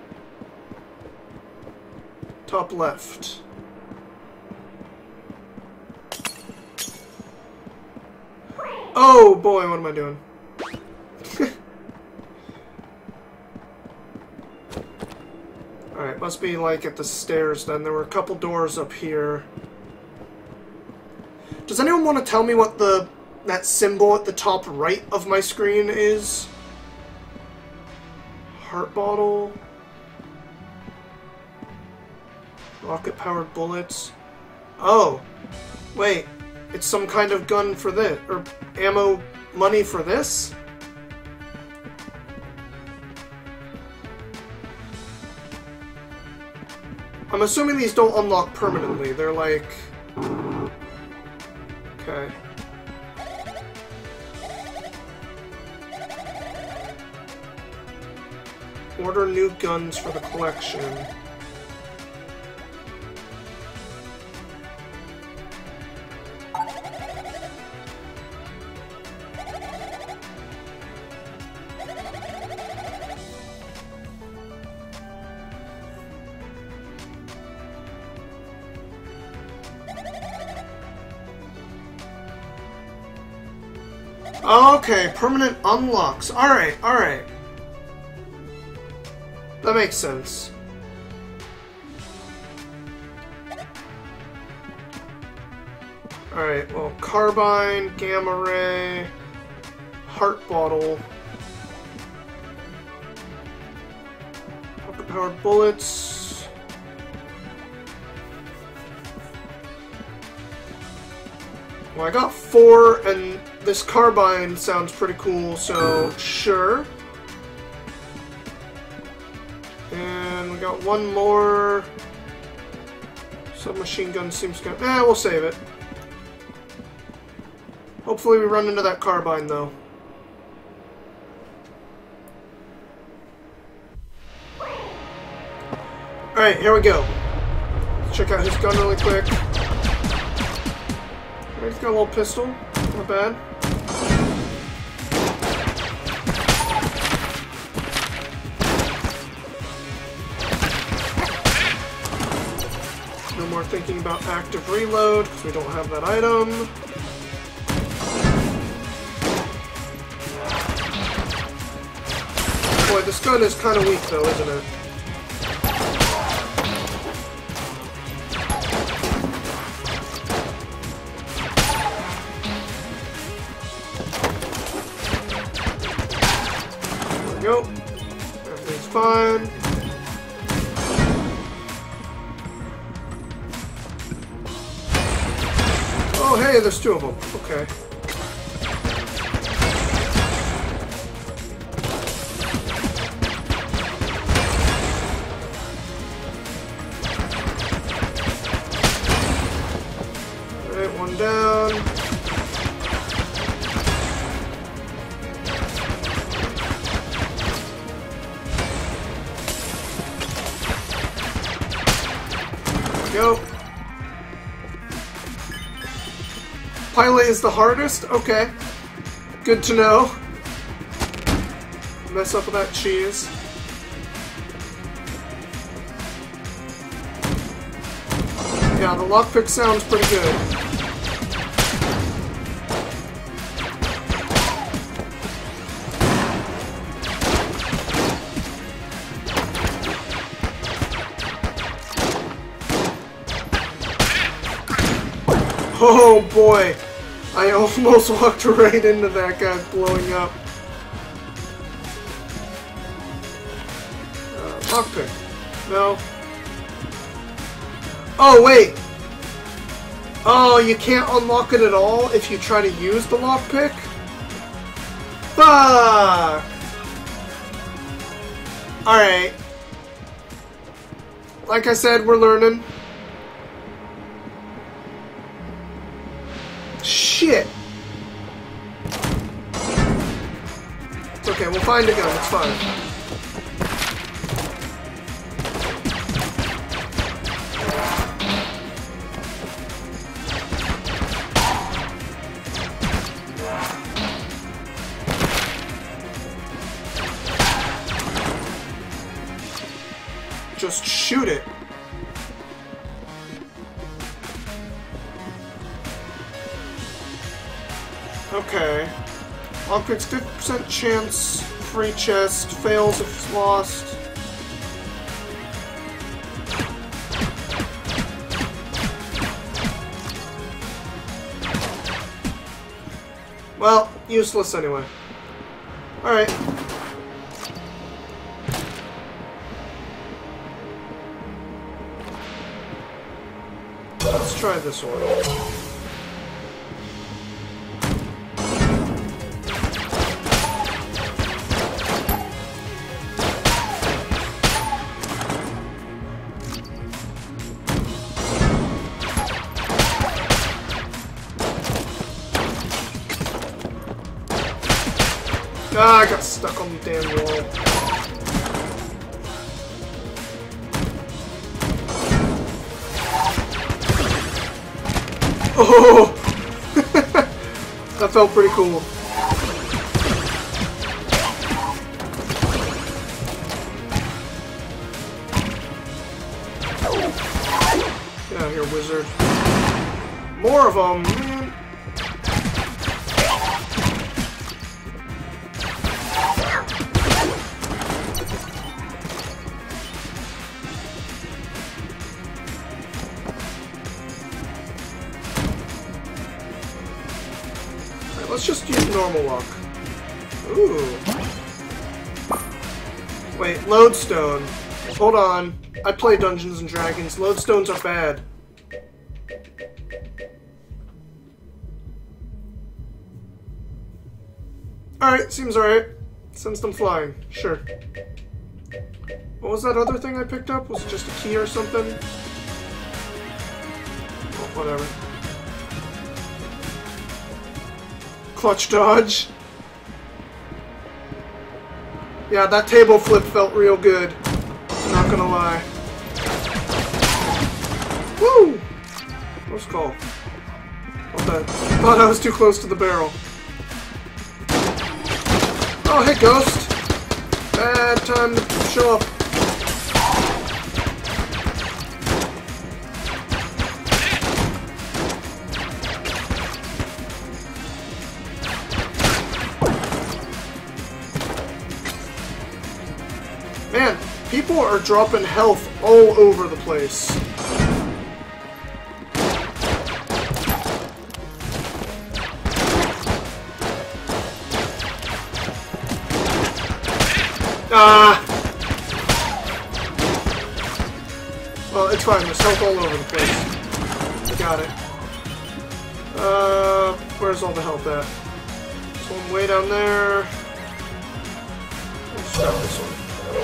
Top left. Oh boy, what am I doing? Alright, must be like at the stairs then. There were a couple doors up here. Does anyone want to tell me what the that symbol at the top right of my screen is? Heart bottle. Rocket-powered bullets. Oh. Wait. It's some kind of gun for this. Or ammo money for this? I'm assuming these don't unlock permanently. They're like... Okay. Order new guns for the collection. Okay, permanent unlocks. Alright, alright. That makes sense. Alright, well, carbine, gamma ray, heart bottle, rocket-powered bullets. Well, I got four, and this carbine sounds pretty cool, so sure. And we got one more. Submachine gun seems good. Eh, we'll save it. Hopefully we run into that carbine, though. Alright, here we go. Let's check out his gun really quick. He's got a little pistol. Not bad. No more thinking about active reload, because we don't have that item. Boy, this gun is kind of weak, though, isn't it? There we go. Everything's fine. Oh, hey, there's two of them. Okay. Alright, one down. go. Pilot is the hardest? Okay. Good to know. Mess up with that cheese. Yeah, the lockpick sounds pretty good. Oh boy! I almost walked right into that guy blowing up. Uh, lockpick. No. Oh, wait! Oh, you can't unlock it at all if you try to use the lockpick? Fuck! Alright. Like I said, we're learning. Shit! It's okay, we'll find a gun, it's fine. Just shoot it. Okay. Lockpick's fifty percent chance, free chest, fails if it's lost. Well, useless anyway. Alright. Let's try this one. Ah, I got stuck on the damn wall. Oh! That felt pretty cool. Get out of here, wizard. More of them, man. Let's just use normal luck. Ooh. Wait, lodestone. Hold on. I play Dungeons and Dragons. Lodestones are bad. Alright, seems alright. Sends them flying. Sure. What was that other thing I picked up? Was it just a key or something? Oh, whatever. Clutch dodge. Yeah, that table flip felt real good. Not gonna lie. Woo! Close call. Not bad. Thought I was too close to the barrel. Oh, hey, Ghost. Bad time to show up. Man, people are dropping health all over the place. Ah! Well, it's fine. There's health all over the place. Got it. Uh, where's all the health at? This one way down there. Let's grab this one.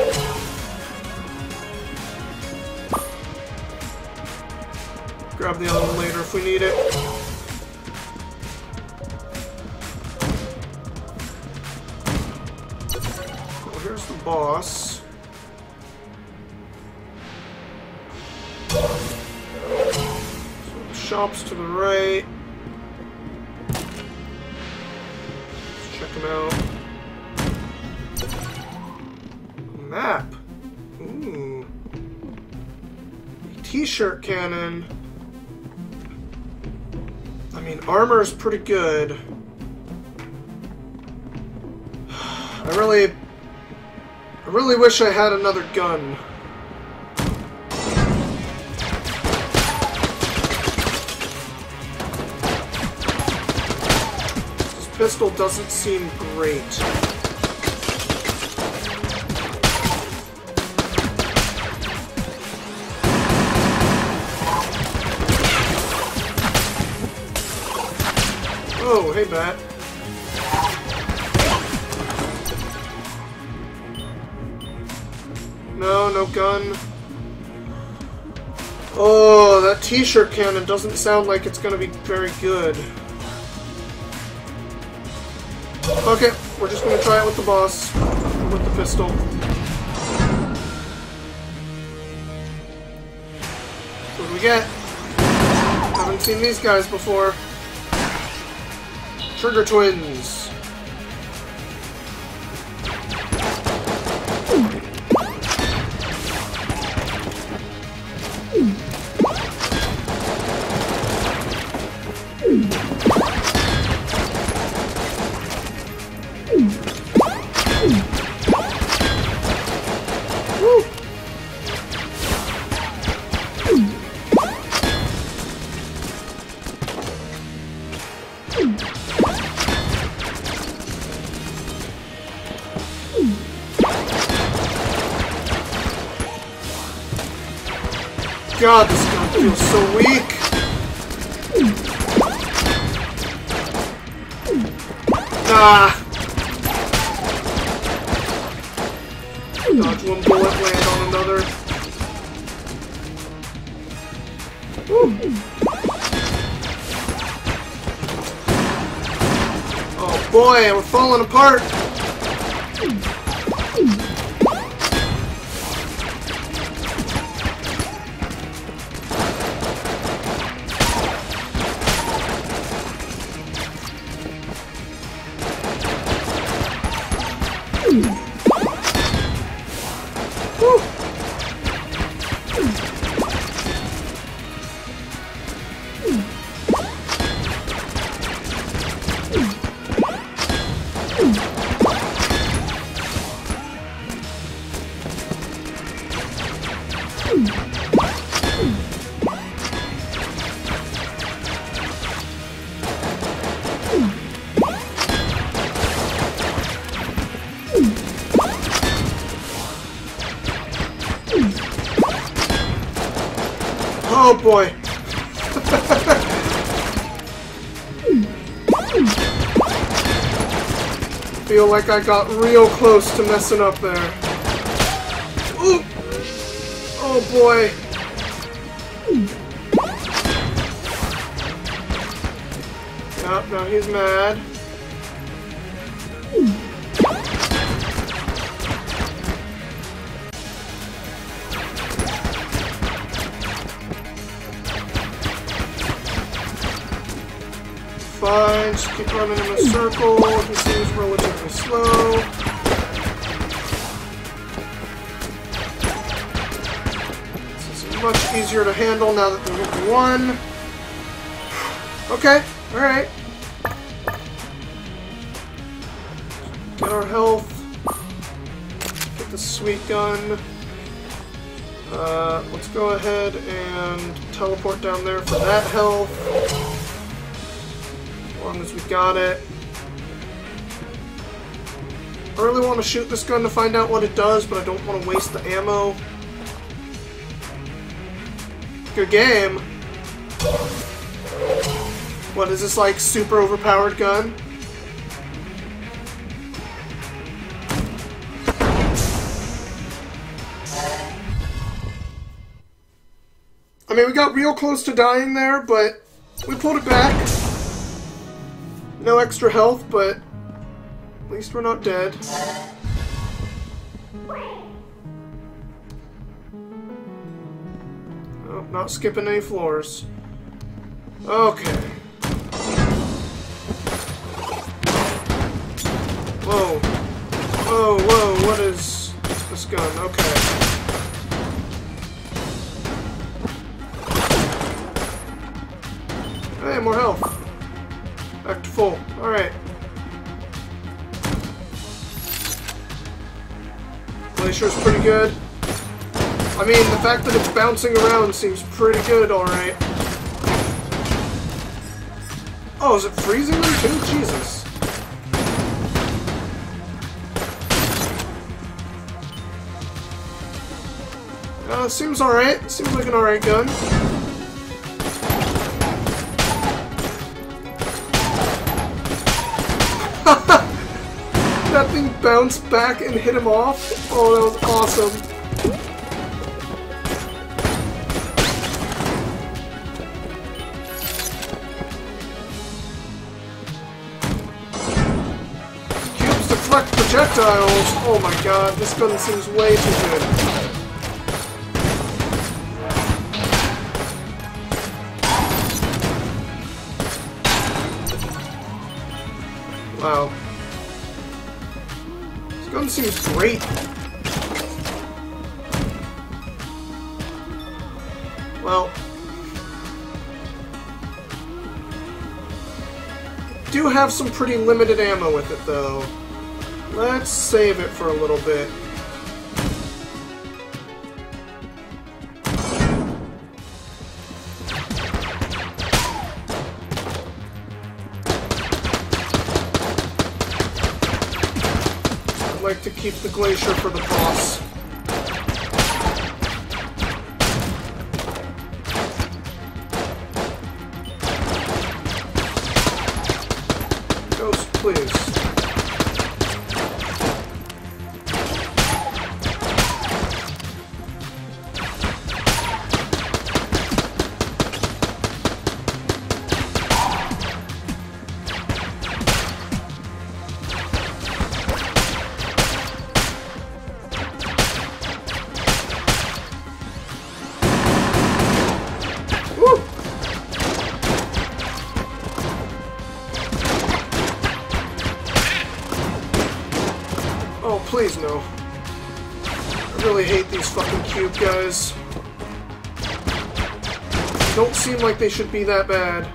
Grab the other one later if we need it. Well, here's the boss. shops to the right. Check them out. Map. Ooh. T-shirt cannon. I mean, armor is pretty good. I really... I really wish I had another gun. This pistol doesn't seem great. Oh, hey, Bat. No, no gun. Oh, that t-shirt cannon doesn't sound like it's gonna be very good. Okay, we're just gonna try it with the boss. With the pistol. What do we get? Haven't seen these guys before. Trigger twins. God, this gun feels so weak. Ah. Dodge one bullet, land on another. Woo. Oh boy, we're falling apart. Oh boy. Feel like I got real close to messing up there. Ooh. Oh boy. Yep, now he's mad. Fine, just keep running in a circle. He seems relatively slow. This is much easier to handle now that we're hitting one. Okay, alright. Get our health. Get the sweet gun. Uh, let's go ahead and teleport down there for that health. As long as we got it. I really want to shoot this gun to find out what it does, but I don't want to waste the ammo. Good game. What, is this like super overpowered gun? I mean, we got real close to dying there, but we pulled it back. No extra health, but at least we're not dead. Oh, not skipping any floors. Okay. Whoa. Whoa, whoa, what is this gun? Okay. Hey, more health. Back to full. Alright. Glacier's pretty good. I mean, the fact that it's bouncing around seems pretty good, alright. Oh, is it freezing them too? Jesus. Uh, seems alright. Seems like an alright gun. That thing bounced back and hit him off? Oh, that was awesome. Cubes deflect projectiles. Oh my god, this gun seems way too good. Wow. This gun seems great. Well, do have some pretty limited ammo with it, though. Let's save it for a little bit. I'd like to keep the glacier for the boss. Ghost, please. Woo! Oh, please no. I really hate these fucking cube guys. They don't seem like they should be that bad.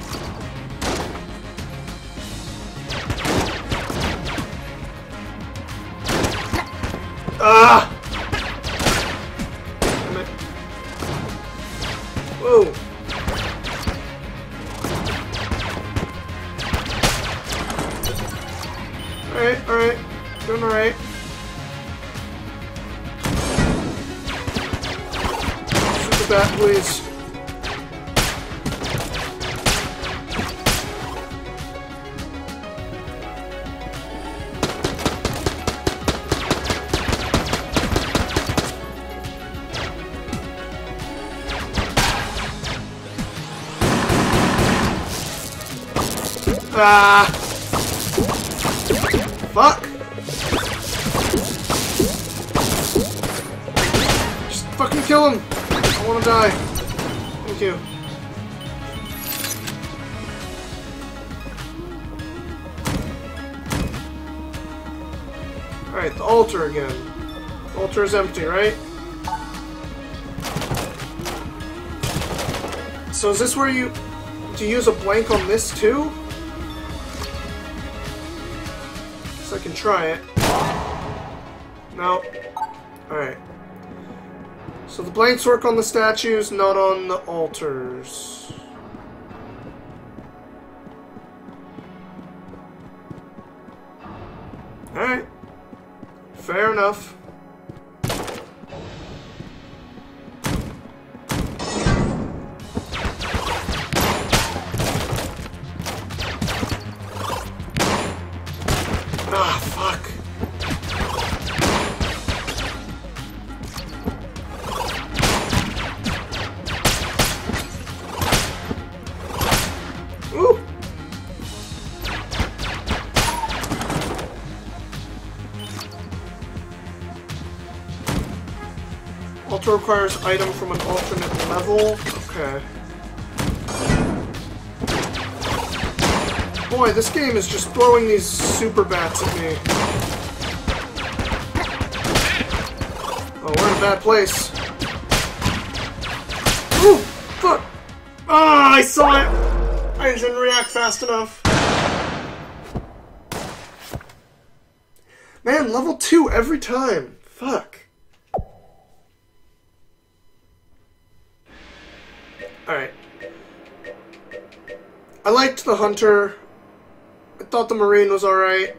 Ah! Damn it. Whoa. Alright, alright. Doing alright. Shoot the bat, please. Ah! Fuck! Just fucking kill him! I wanna die. Thank you. Alright, the altar again. The altar is empty, right? So is this where you... do you use a blank on this too? I can try it. No. Alright. So the blanks work on the statues, not on the altars. Alright. Fair enough. Ah, fuck. Ooh. Altar requires item from an alternate level. Okay. Boy, this game is just throwing these super bats at me. Oh, we're in a bad place. Ooh, fuck! Ah, I saw it! I didn't react fast enough. Man, level two every time. Fuck. Alright. I liked the Hunter. I thought the Marine was alright.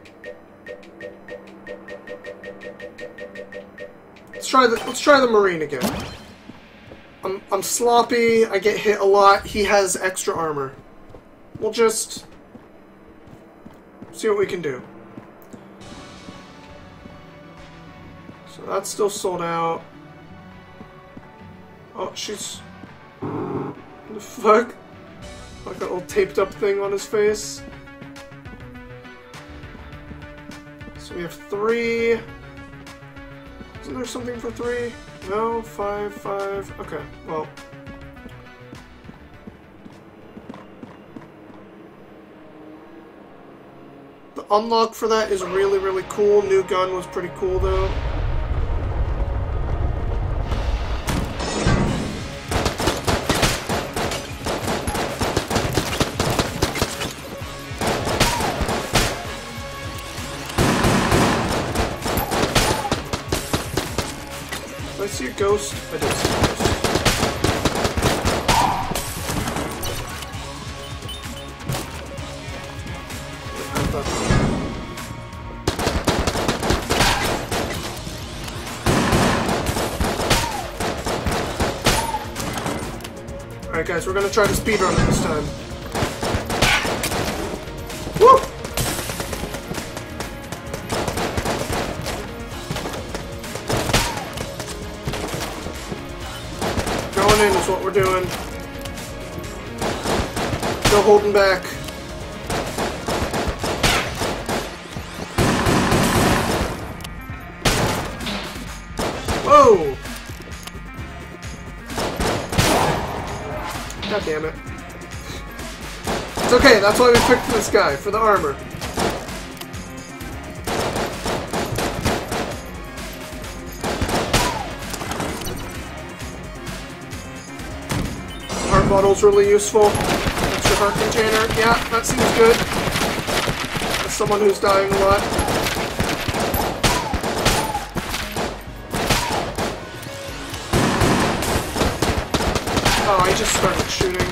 Let's try the let's try the Marine again. I'm I'm sloppy, I get hit a lot, he has extra armor. We'll just see what we can do. So that's still sold out. Oh, she's... What the fuck? Like a little taped up thing on his face. So we have three. Isn't there something for three? No, five, five. Okay, well. The unlock for that is really, really cool. New gun was pretty cool though. I see a ghost. I did see a ghost. Alright guys, we're gonna try to speedrun it this time. Woo! Going in is what we're doing. No holding back. Whoa! God damn it. It's okay, that's why we picked this guy, for the armor. Heart bottle's really useful. Extra heart container. Yeah, that seems good. As someone who's dying a lot. Oh, I just started shooting.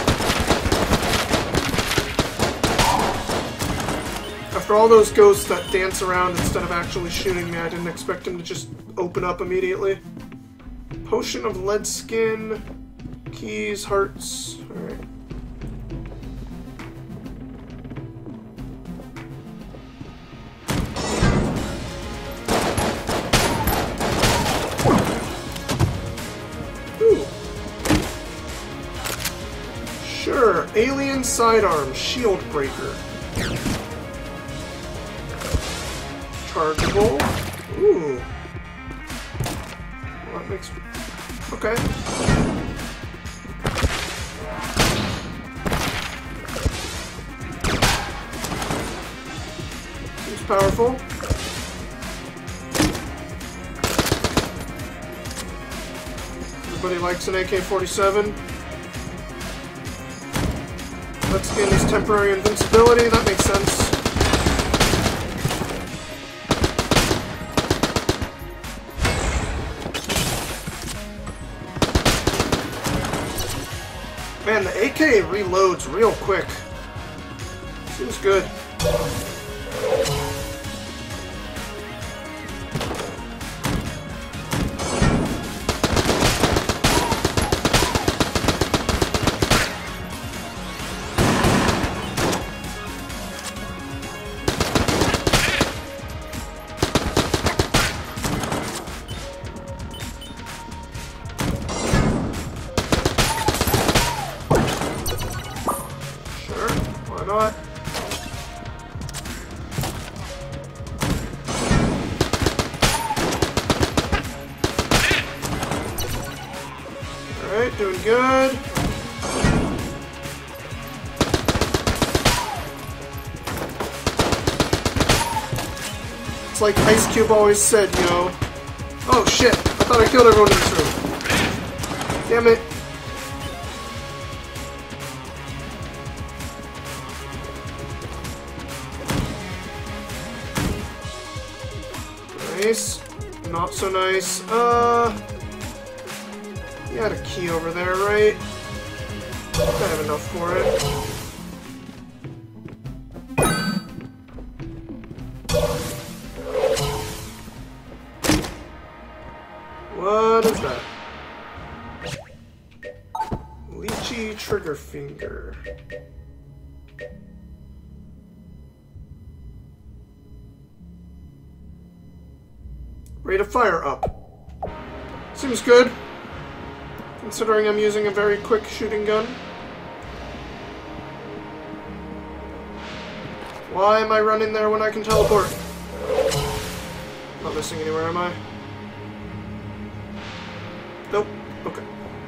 After all those ghosts that dance around instead of actually shooting me, I didn't expect him to just open up immediately. Potion of lead skin. Keys, hearts. Alright. Ooh. Sure. Alien sidearm. Shield breaker. Chargeable. Ooh. Well, that makes... Okay. Seems powerful. Everybody likes an A K forty-seven. Let's gain his temporary invincibility. That makes sense. Man, the A K reloads real quick. Seems good. Not. Alright, doing good. It's like Ice Cube always said, yo. Oh shit, I thought I killed everyone in this room. Damn it. Nice. Not so nice. Uh... You had a key over there, right? I have enough for it. What is that? Lychee trigger finger. Rate of fire up. Seems good, considering I'm using a very quick shooting gun. Why am I running there when I can teleport? Not missing anywhere, am I? Nope. Okay.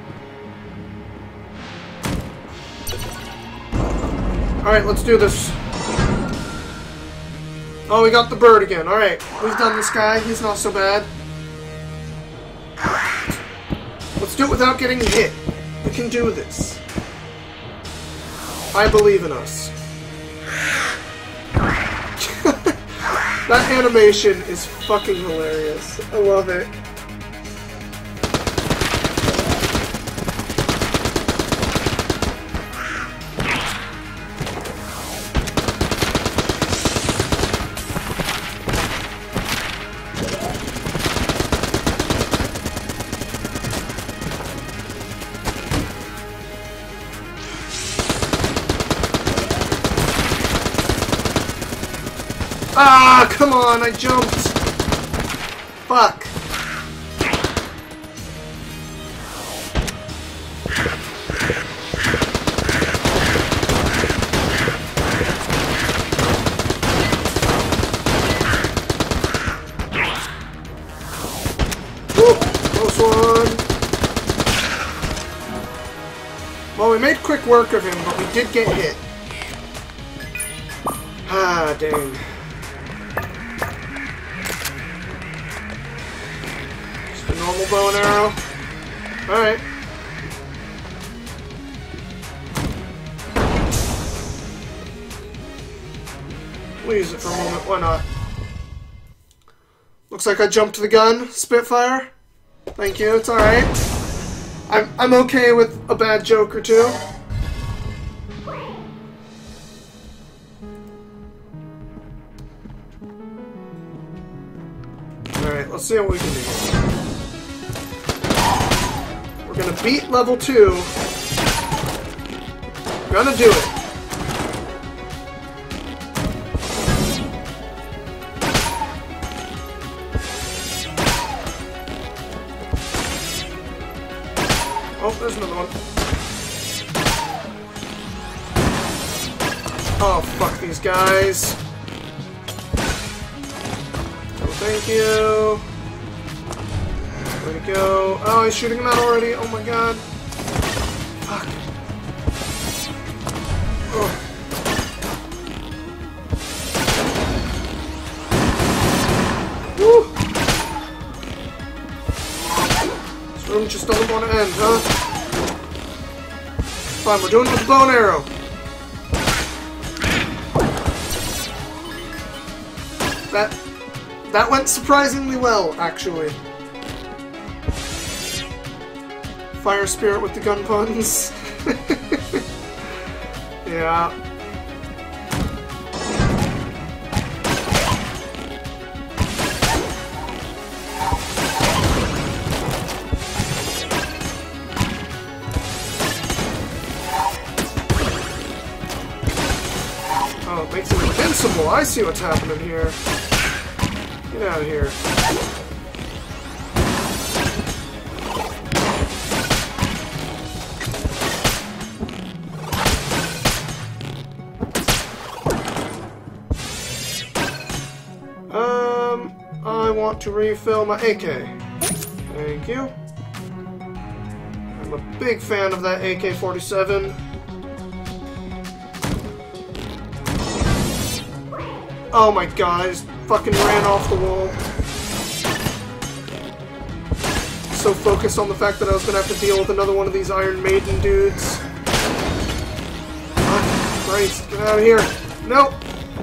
Alright, let's do this. Oh, we got the bird again. Alright, we've done this guy. He's not so bad. Let's do it without getting hit. We can do this. I believe in us. That animation is fucking hilarious. I love it. Ah, come on, I jumped. Fuck. Woo, close one. Well, we made quick work of him, but we did get hit. Ah, dang. Normal bow and arrow. Alright. We'll use it for a moment. Why not? Looks like I jumped the gun. Spitfire. Thank you. It's alright. I'm, I'm okay with a bad joke or two. Alright, let's see what we can do. We're gonna beat level two. We're gonna do it. Oh, there's another one. Oh, fuck these guys. Oh, thank you. Way to go. Oh, he's shooting him out already. Oh my god. Fuck. Oh. Woo. This room just doesn't want to end, huh? Fine, we're doing it with a bow and arrow. That, that went surprisingly well, actually. Fire spirit with the gun puns. Yeah. Oh, it makes him invincible. I see what's happening here. Get out of here. Um, I want to refill my A K. Thank you. I'm a big fan of that A K forty-seven. Oh my god, I just fucking ran off the wall. So focused on the fact that I was gonna have to deal with another one of these Iron Maiden dudes. Oh, Christ, get out of here. Nope.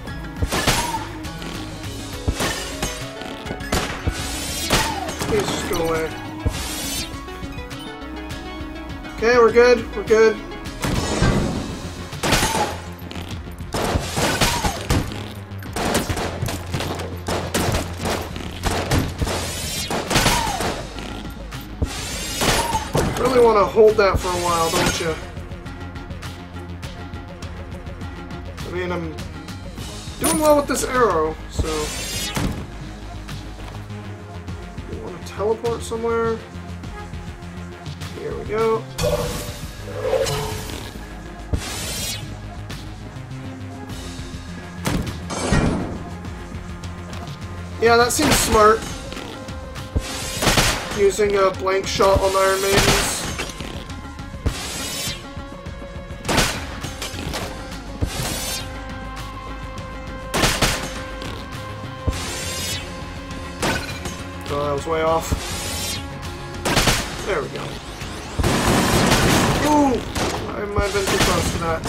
Please just go away. Okay, we're good. We're good. Really want to hold that for a while, don't you? I mean, I'm doing well with this arrow, so... You want to teleport somewhere? Here we go. Yeah, that seems smart. Using a blank shot on Iron Maidens. Oh, that was way off. There we go. Ooh! I might have been too close to that.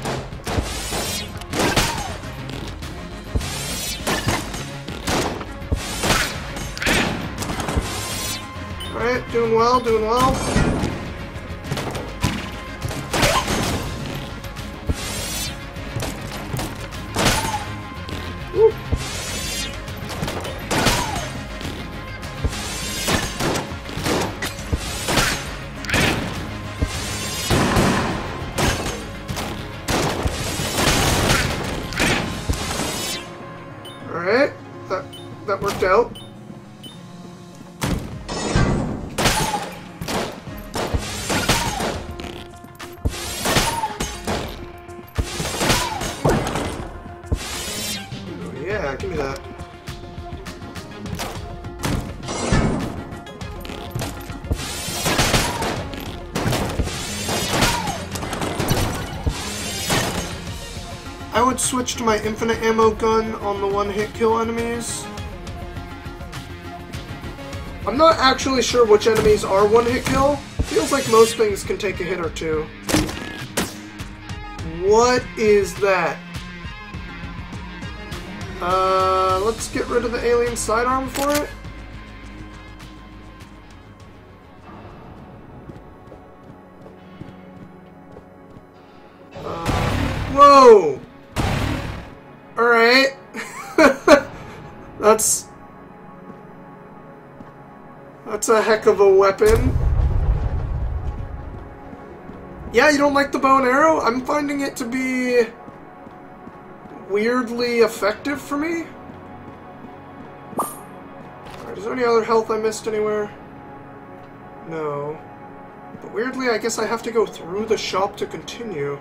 Alright, doing well, doing well. Woo. Alright, that, that worked out. Yeah, give me that. I would switch to my infinite ammo gun on the one-hit kill enemies. I'm not actually sure which enemies are one-hit kill. Feels like most things can take a hit or two. What is that? Uh, let's get rid of the alien sidearm for it. Uh, whoa! Alright. That's... That's a heck of a weapon. Yeah, you don't like the bow and arrow? I'm finding it to be... weirdly effective for me. Alright, is there any other health I missed anywhere? No. But weirdly, I guess I have to go through the shop to continue.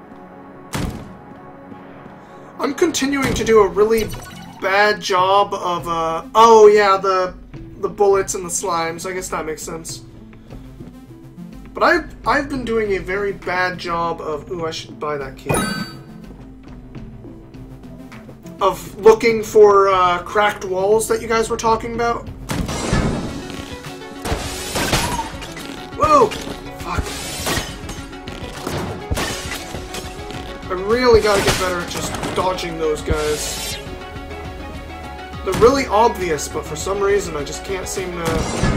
I'm continuing to do a really bad job of, uh... oh, yeah, the, the bullets and the slimes. I guess that makes sense. But I've, I've been doing a very bad job of... Ooh, I should buy that key. Of looking for uh, cracked walls that you guys were talking about. Whoa! Fuck. I really gotta get better at just dodging those guys. They're really obvious, but for some reason I just can't seem to...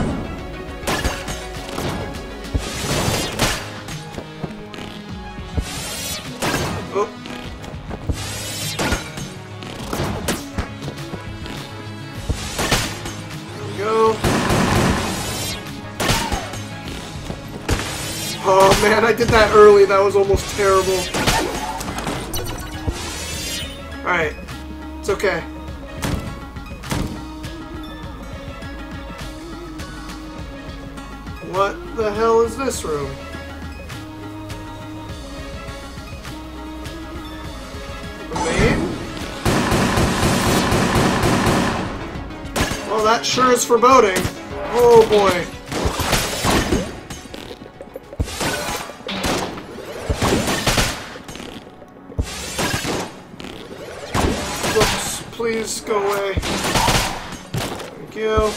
Oh. Go. Oh man, I did that early. That was almost terrible. Alright. It's okay. What the hell is this room? The main? Well, that sure is foreboding. Oh boy. please go away. Thank you.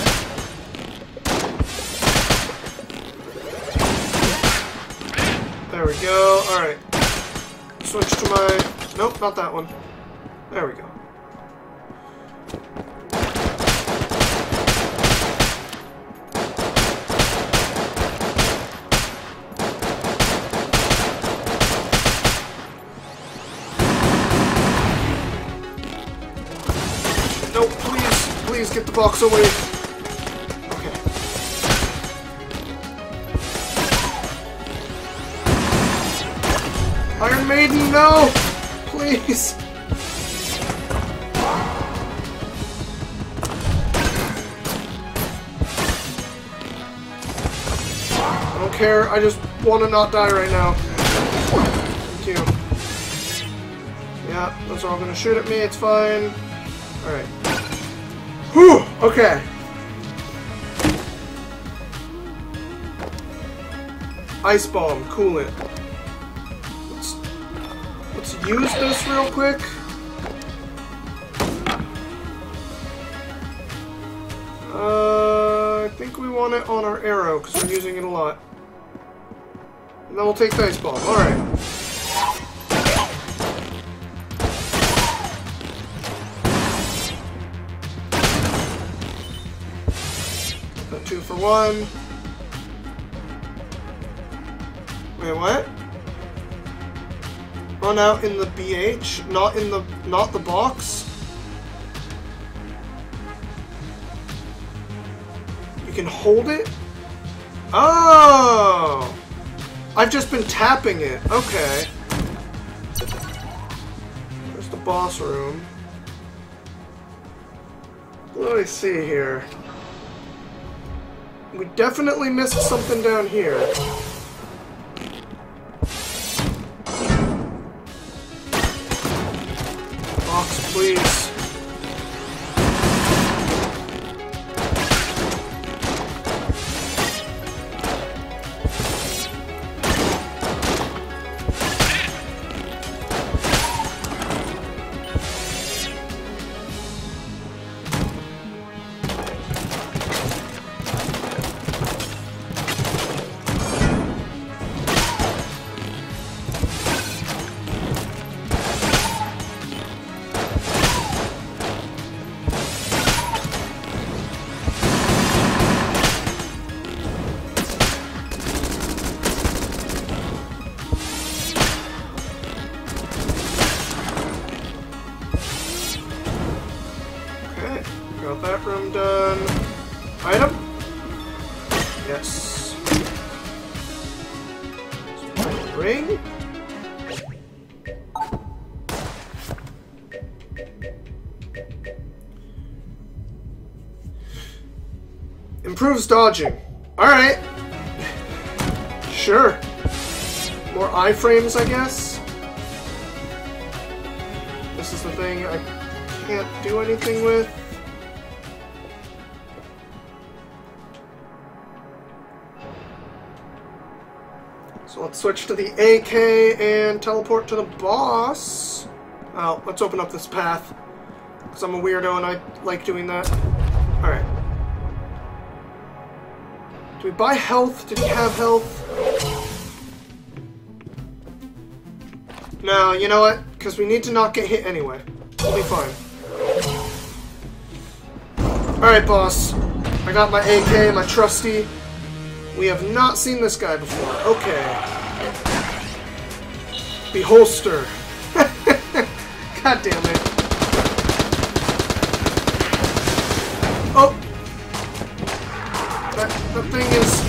There we go. Alright. Switch to my... Nope, not that one. There we go. No, please, please get the box away. Okay. Iron Maiden, no! Please! I don't care, I just want to not die right now. Thank you. Yeah, those are all gonna shoot at me, it's fine. Alright. Whew! Okay. Ice bomb, cool it. Let's, let's use this real quick. Uh, I think we want it on our arrow because we're using it a lot. And then we'll take the ice bomb. Alright. Two for one. Wait, what? Run out in the B H, not in the not the box. You can hold it? Oh! I've just been tapping it. Okay. There's the boss room. What do I see here? We definitely missed something down here. Box, please. Got that room done. Item? Yes. Ring? Improves dodging. Alright. Sure. More iframes, I guess? This is the thing I can't do anything with. So let's switch to the A K and teleport to the boss. Oh, let's open up this path. Because I'm a weirdo and I like doing that. Alright. Do we buy health? Did he have health? No, you know what? Because we need to not get hit anyway. We'll be fine. Alright, boss. I got my A K, my trusty. We have not seen this guy before. Okay. Beholster. God damn it. Oh! That, that thing is...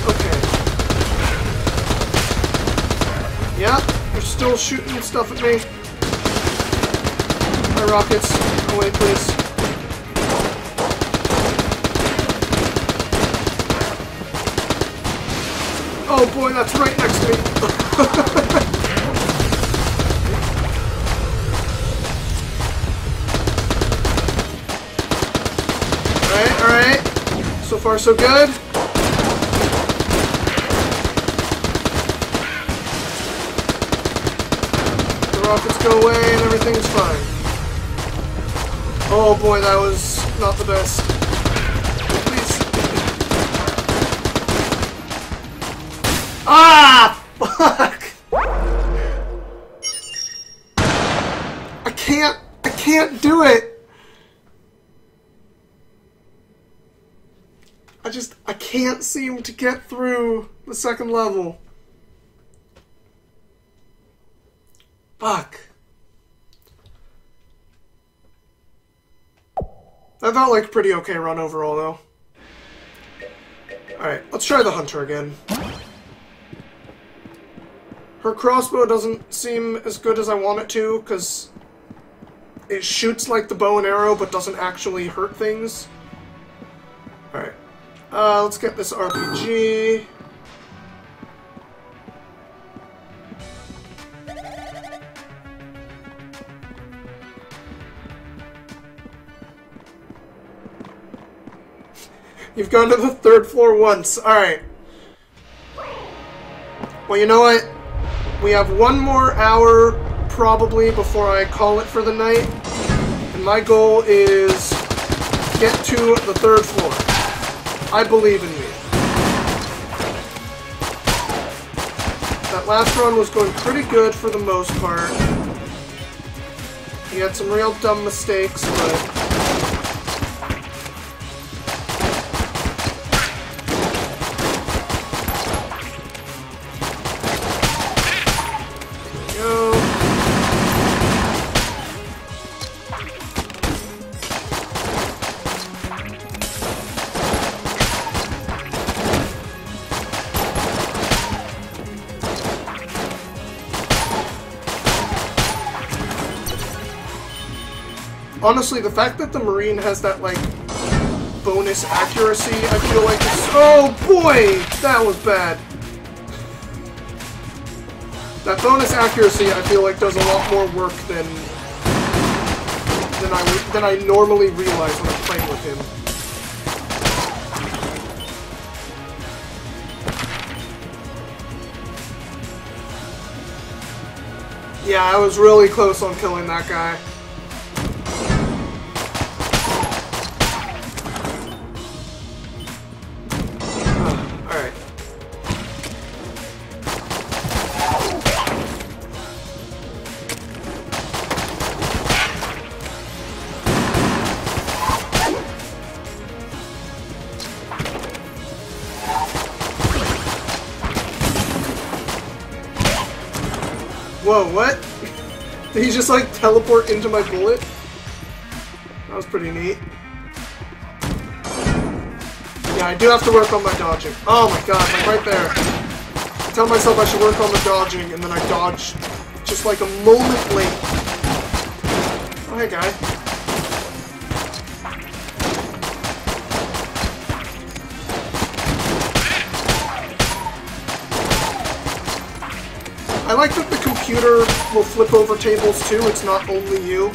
Okay. Yeah, they're still shooting stuff at me. My rockets. Oh wait, please. Oh boy, that's right next to me. Alright, alright. So far, so good. The rockets go away and everything's fine. Oh boy, that was not the best. Please. Ah! Fuck! I can't, I can't do it! I just, I can't seem to get through the second level. Fuck. That felt like a pretty okay run overall, though. Alright, let's try the hunter again. Her crossbow doesn't seem as good as I want it to, because it shoots like the bow and arrow, but doesn't actually hurt things. Alright. Uh, let's get this R P G. You've gone to the third floor once. Alright. Well, you know what? We have one more hour, probably, before I call it for the night. And my goal is get to the third floor. I believe in me. That last run was going pretty good for the most part. He had some real dumb mistakes, but... Honestly, the fact that the Marine has that, like, bonus accuracy, I feel like it's... Oh, boy! That was bad. That bonus accuracy, I feel like, does a lot more work than... than I, than I normally realize when I'm playing with him. Yeah, I was really close on killing that guy. Whoa, what? Did he just, like, teleport into my bullet? That was pretty neat. Yeah, I do have to work on my dodging. Oh my god, like right there. I tell myself I should work on the dodging, and then I dodge just like a moment late. Oh, hey, guy. I like that the computer will flip over tables too, it's not only you.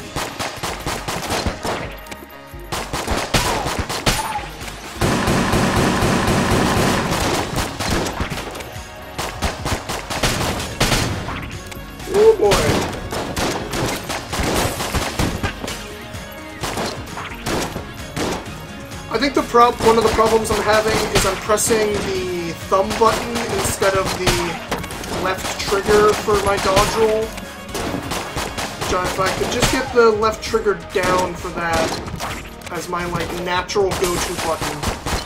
Oh boy. I think the prob- one of the problems I'm having is I'm pressing the thumb button instead of the left trigger for my dodge roll. Which, if I could just get the left trigger down for that as my, like, natural go-to button.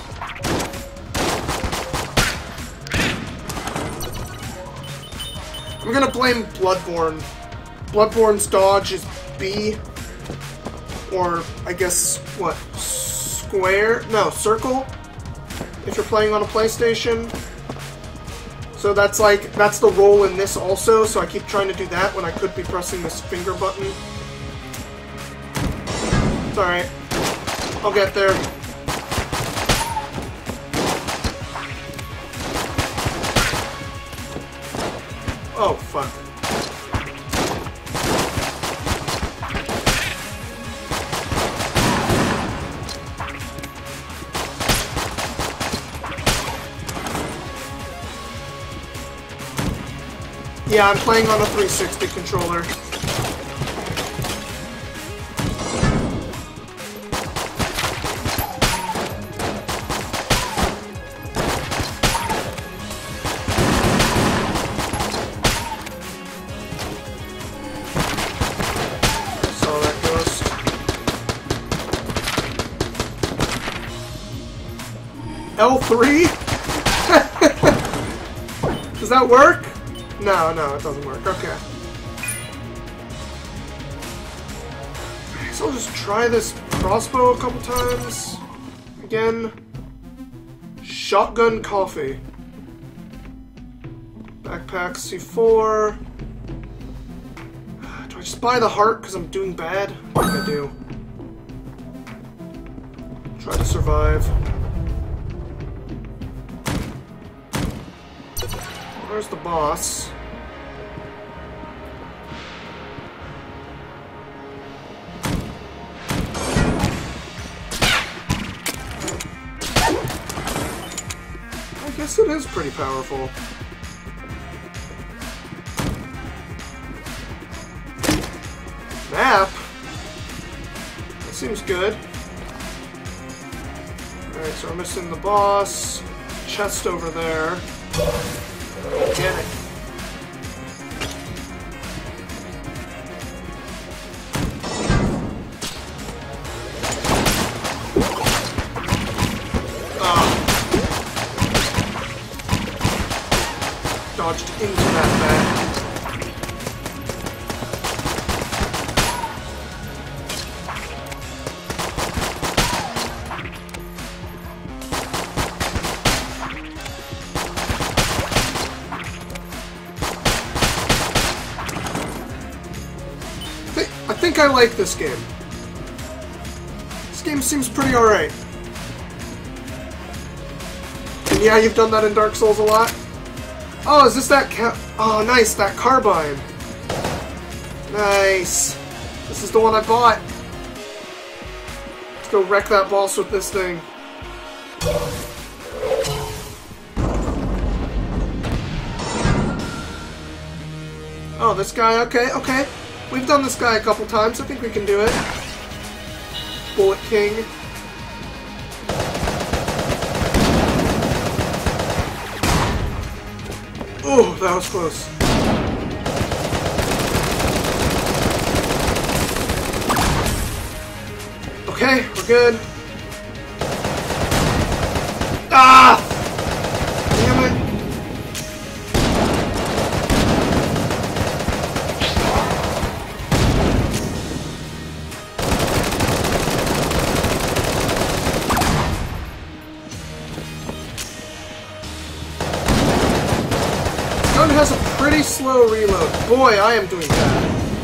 I'm gonna blame Bloodborne. Bloodborne's dodge is B. Or, I guess, what? Square? No, circle? If you're playing on a PlayStation. So that's like, that's the roll in this also, so I keep trying to do that when I could be pressing this finger button. It's alright. I'll get there. Oh, fuck. Yeah, I'm playing on a three sixty controller. L three? Does that work? No, no, it doesn't work. Okay. So I'll just try this crossbow a couple times. Again. Shotgun coffee. Backpack C four. Do I just buy the heart because I'm doing bad? I think I do. Try to survive. Where's the boss? I guess it is pretty powerful. Map? That seems good. Alright, so we're missing the boss. Chest over there. Get it. Ah. Dodged into that bag. I think I like this game. This game seems pretty alright. And yeah, you've done that in Dark Souls a lot? Oh, is this that ca- Oh, nice, that carbine. Nice. This is the one I bought. Let's go wreck that boss with this thing. Oh, this guy, okay, okay. We've done this guy a couple times. I think we can do it. Bullet King. Oh, that was close. Okay, we're good. Ah! Damn it. Gun has a pretty slow reload. Boy, I am doing bad.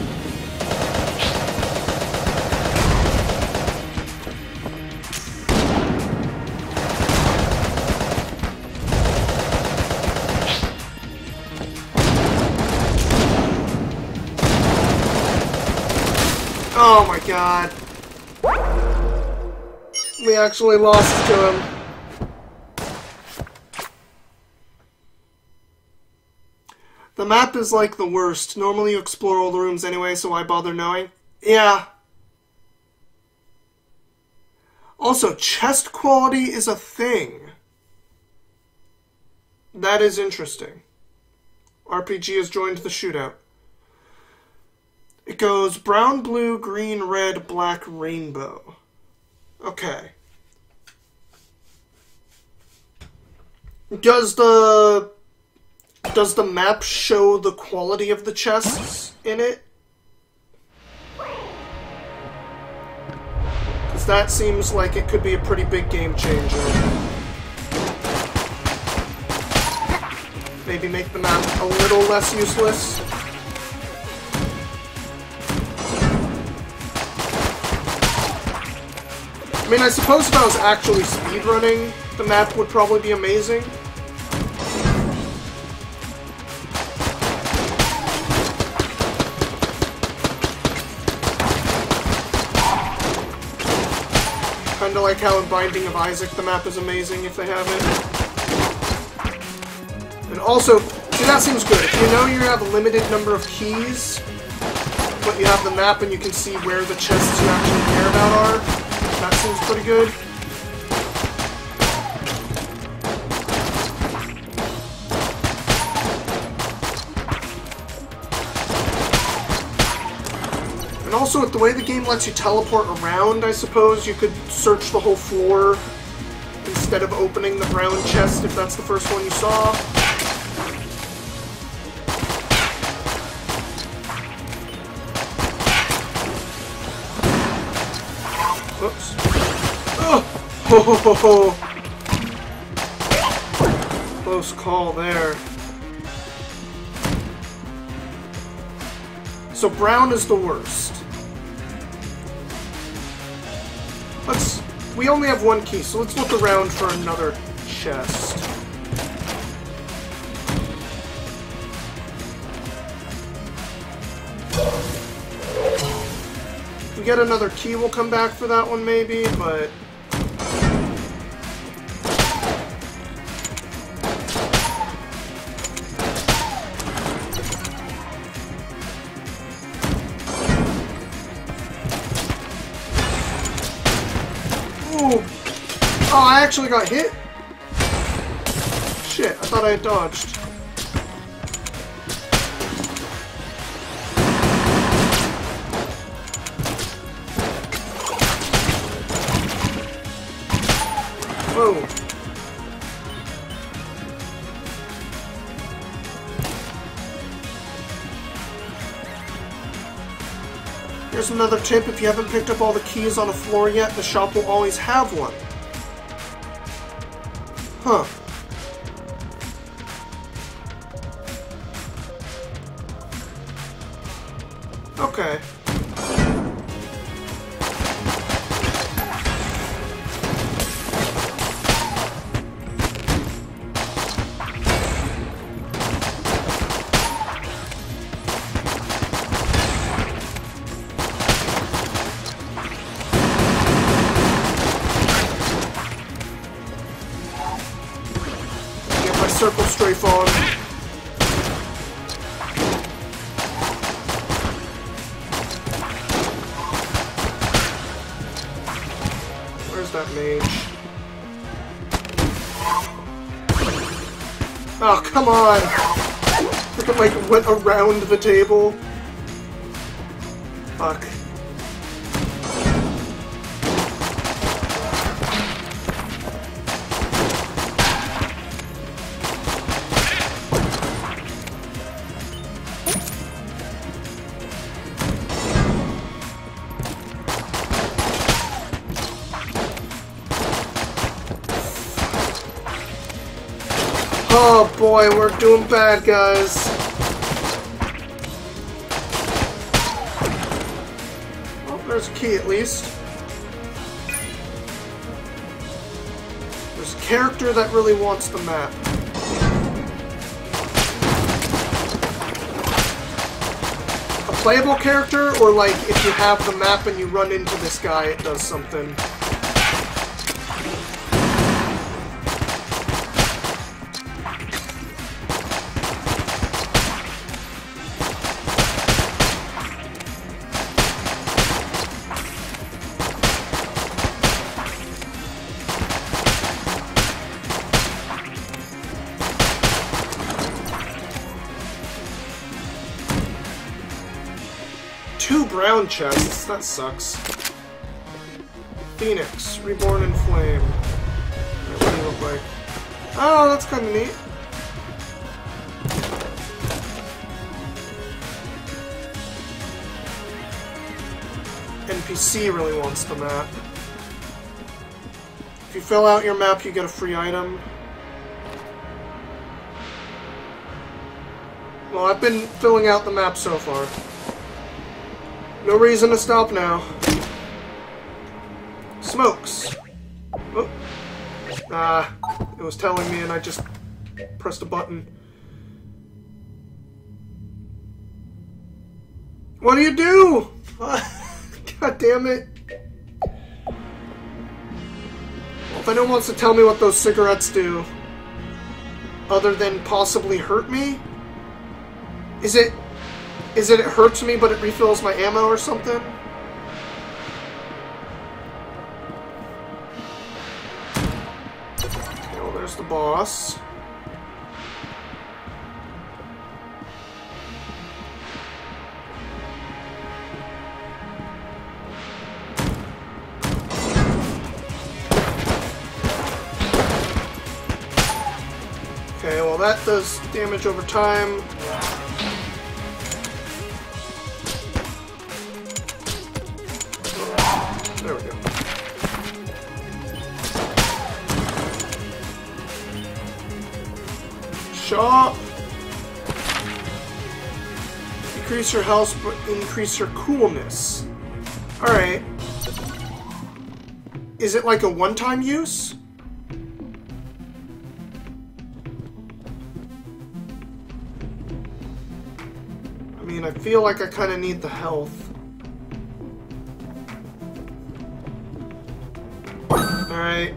Oh my god. We actually lost to him. The map is like the worst. Normally you explore all the rooms anyway, so why bother knowing? Yeah. Also, chest quality is a thing. That is interesting. R P G has joined the shootout. It goes brown, blue, green, red, black, rainbow. Okay. Does the... Does the map show the quality of the chests in it? Because that seems like it could be a pretty big game changer. Maybe make the map a little less useless. I mean, I suppose if I was actually speedrunning, the map would probably be amazing. Kinda like how in Binding of Isaac the map is amazing if they have it. And also, see, that seems good. If you know you have a limited number of keys, but you have the map and you can see where the chests you actually care about are, that seems pretty good. And also, with the way the game lets you teleport around, I suppose, you could search the whole floor instead. instead of opening the brown chest if that's the first one you saw. Oops. Oh! Ho ho ho ho! Close call there. So brown is the worst. Let's... We only have one key, so let's look around for another chest. If we get another key, we'll come back for that one maybe, but... Oh, I actually got hit? Shit, I thought I had dodged. Whoa. Here's another tip: if you haven't picked up all the keys on a floor yet, the shop will always have one. Huh. Okay. Circle strafe on. Where's that mage? Oh, come on! Freaking like went around the table. Fuck. Oh boy, we're doing bad, guys. Well, there's a key at least. There's a character that really wants the map. A playable character, or like if you have the map and you run into this guy, it does something. Two brown chests, that sucks. Phoenix, reborn in flame. What do you look like? Oh, that's kind of neat. N P C really wants the map. If you fill out your map, you get a free item. Well, I've been filling out the map so far. No reason to stop now. Smokes. Oh. Ah, it was telling me and I just pressed a button. What do you do? God damn it. Well, if anyone wants to tell me what those cigarettes do, other than possibly hurt me, is it... Is it it hurts me, but it refills my ammo or something? Okay, well, there's the boss. Okay, well that does damage over time. There we go. Shot. Decrease your health, but increase your coolness. Alright. Is it like a one-time use? I mean, I feel like I kind of need the health. Alright.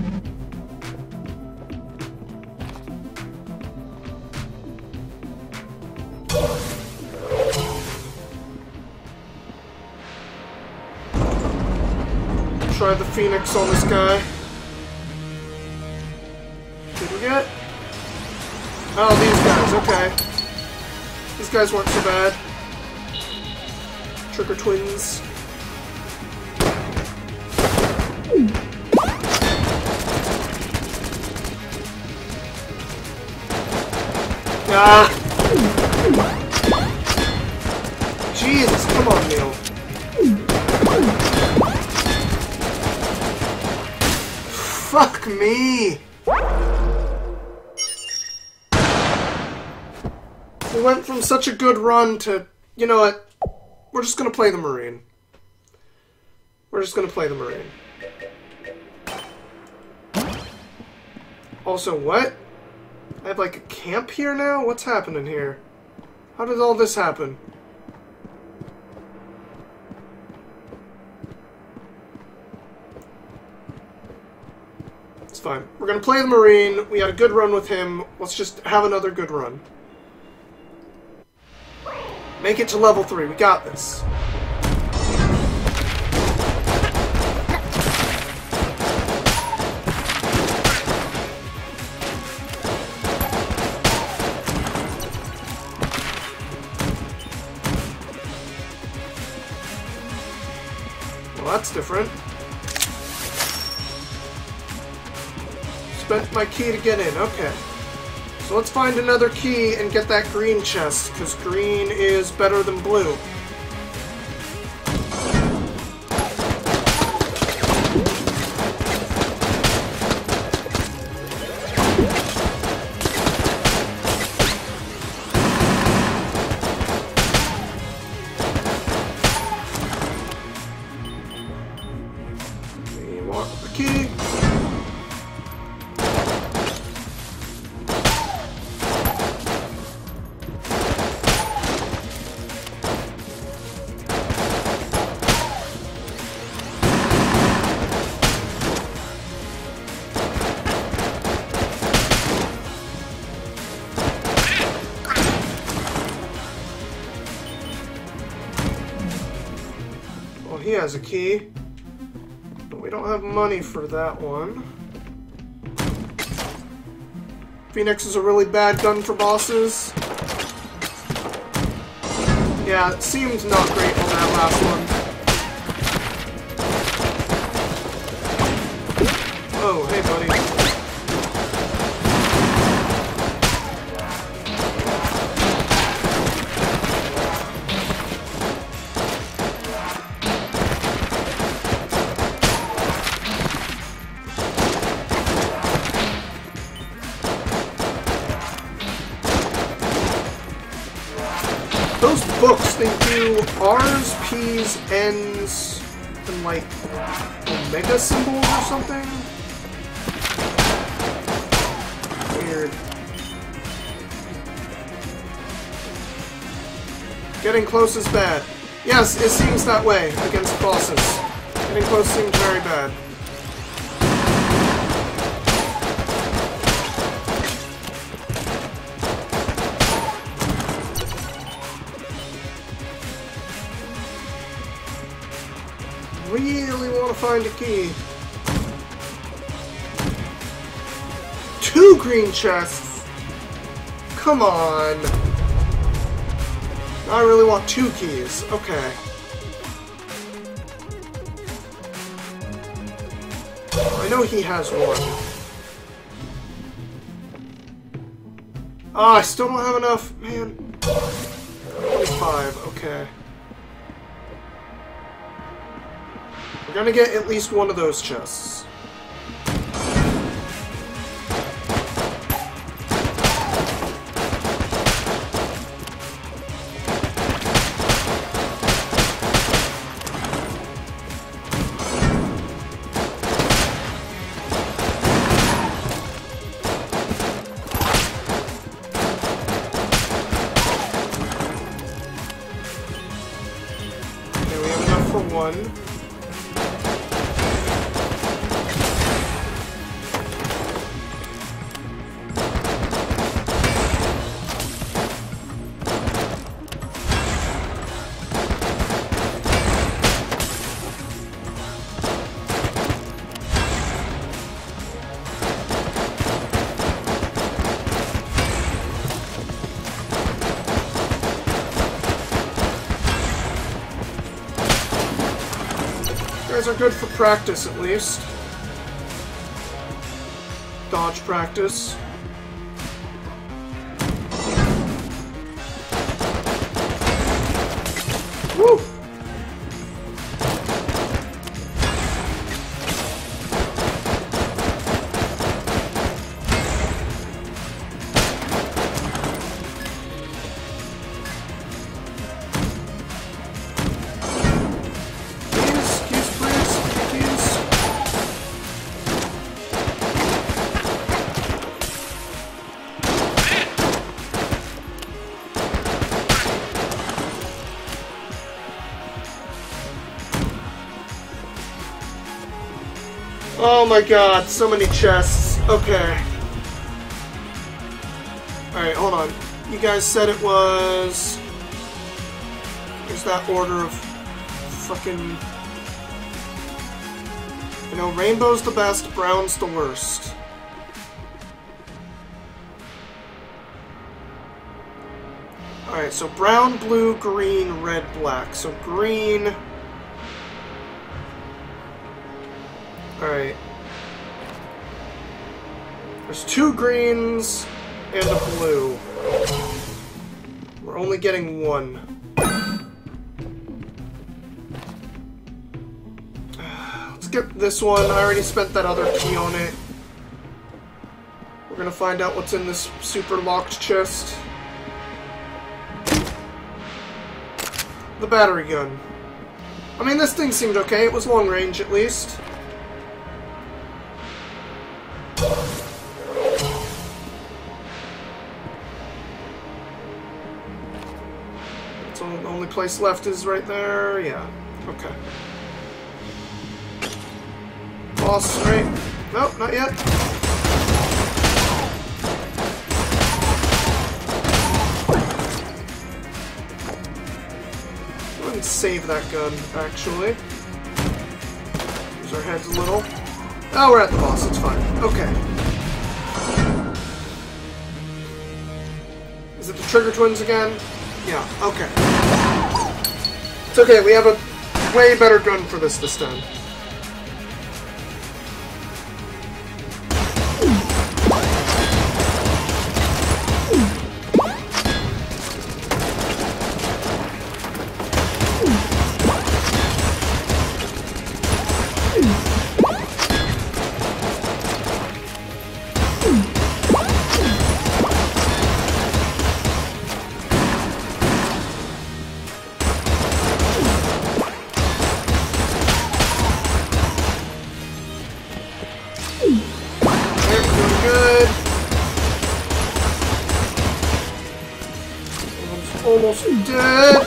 Try the Phoenix on this guy. Did we get? Oh, these guys, okay. These guys weren't so bad. Trigger twins. Ah! Jesus, come on, Neil. Fuck me! We went from such a good run to, you know what? We're just gonna play the Marine. We're just gonna play the Marine. Also, what? I have like a camp here now? What's happening here? How did all this happen? It's fine. We're gonna play the Marine. We had a good run with him. Let's just have another good run. Make it to level three. We got this. Well, that's different. Spent my key to get in. Okay. So let's find another key and get that green chest, because green is better than blue. We want the key. He has a key, but we don't have money for that one. Phoenix is a really bad gun for bosses. Yeah, it seemed not great on that last one. Oh, hey buddy. Those books, they do R's, P's, N's, and like omega symbols or something? Weird. Getting close is bad. Yes, it seems that way against bosses. Getting close seems very bad. Really want to find a key. Two green chests! Come on! I really want two keys. Okay. I know he has one. Oh, I still don't have enough, man. twenty-five, okay. We're gonna get at least one of those chests. One. Guys are good for practice, at least. Dodge practice. Woo! Oh my god, so many chests. Okay. Alright, hold on. You guys said it was... There's that order of fucking... You know, rainbow's the best, brown's the worst. Alright, so brown, blue, green, red, black. So green... Alright. There's two greens and a blue. We're only getting one. Let's get this one. I already spent that other key on it. We're gonna find out what's in this super locked chest. The battery gun. I mean, this thing seemed okay. It was long range, at least. So the only place left is right there. Yeah. Okay. Boss, right? Nope, not yet. Go ahead and save that gun, actually. Use our heads a little. Oh, we're at the boss. It's fine. Okay. Is it the Trigger Twins again? Yeah, okay. It's okay, we have a way better gun for this this time. Almost dead.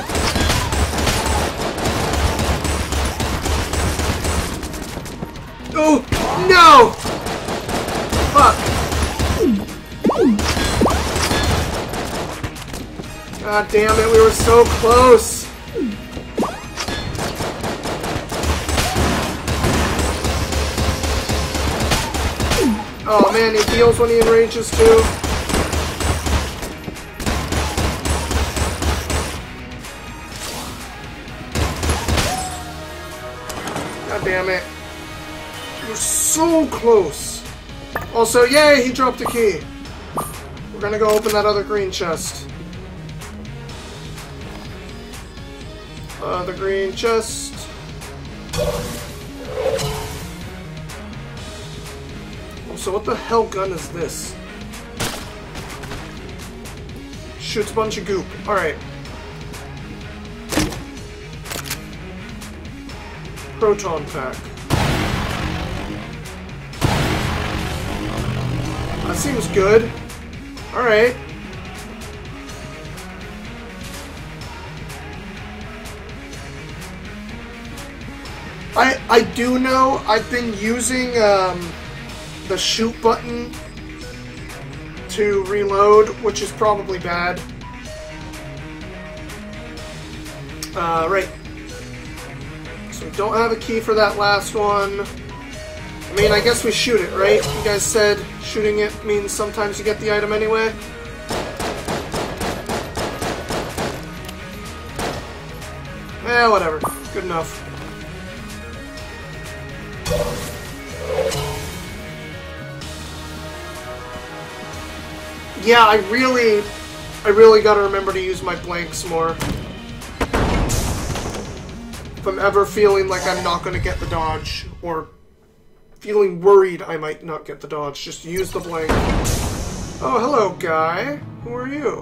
Oh no! Fuck! God damn it! We were so close. Oh man, he heals when he enrages too. Damn it. We're so close. Also, yay, he dropped a key. We're gonna go open that other green chest. Uh, the green chest. So what the hell gun is this? Shoots a bunch of goop. Alright. Proton pack. That seems good. Alright. I I do know I've been using um, the shoot button to reload, which is probably bad. Uh, right. So we don't have a key for that last one. I mean, I guess we shoot it, right? You guys said shooting it means sometimes you get the item anyway. Eh, whatever. Good enough. Yeah, I really, I really gotta remember to use my blanks more. If I'm ever feeling like I'm not gonna get the dodge, or feeling worried I might not get the dodge, just use the blank. Oh, hello, guy. Who are you?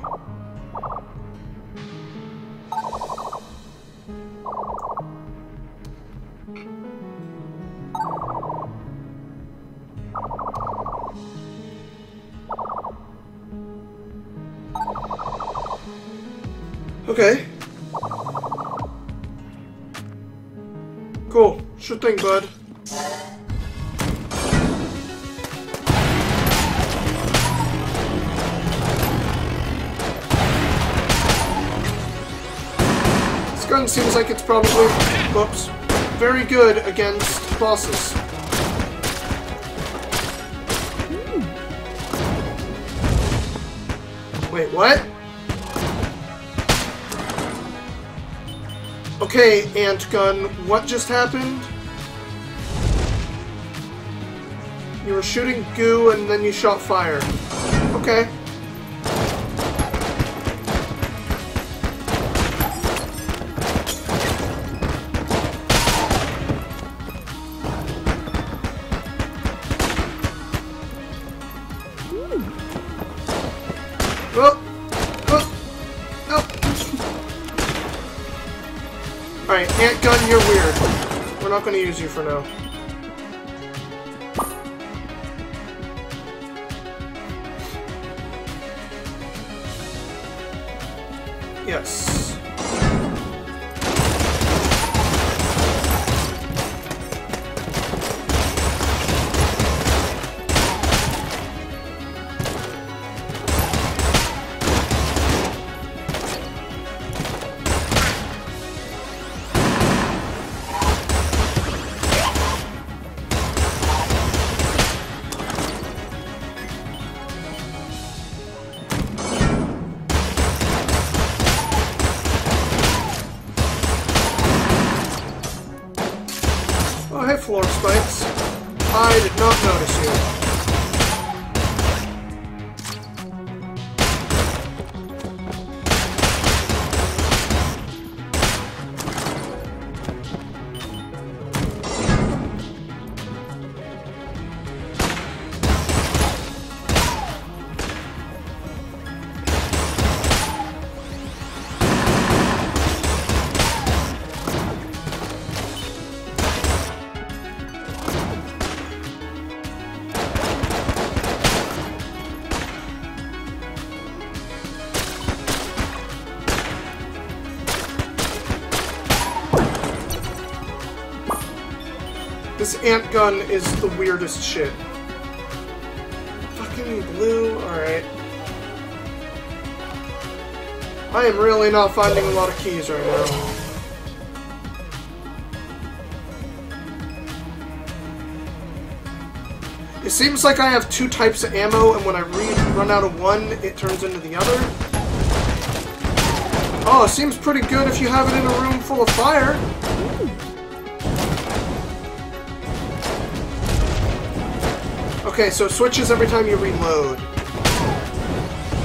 Okay. Cool. Sure thing, bud. This gun seems like it's probably, whoops, very good against bosses. Wait, what? Okay, ant gun, what just happened? You were shooting goo and then you shot fire. Okay. Oh! Oh! No! Alright, ant gun, you're weird. We're not gonna use you for now. Yes. Oh, hey, floor spikes. I did not notice you. This ant gun is the weirdest shit. Fucking blue, alright. I am really not finding a lot of keys right now. It seems like I have two types of ammo, and when I re run out of one, it turns into the other. Oh, it seems pretty good if you have it in a room full of fire. Okay, so it switches every time you reload.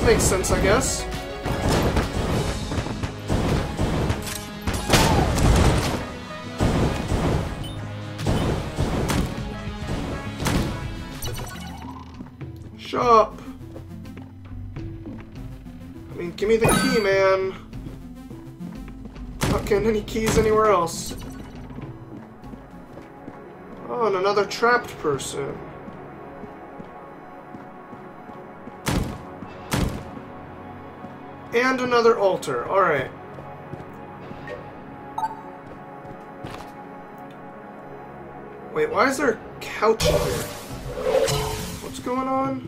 Makes sense, I guess. Shop. I mean, give me the key, man. Not getting any keys anywhere else. Oh, and another trapped person. And another altar. Alright. Wait, why is there a couch in here? What's going on?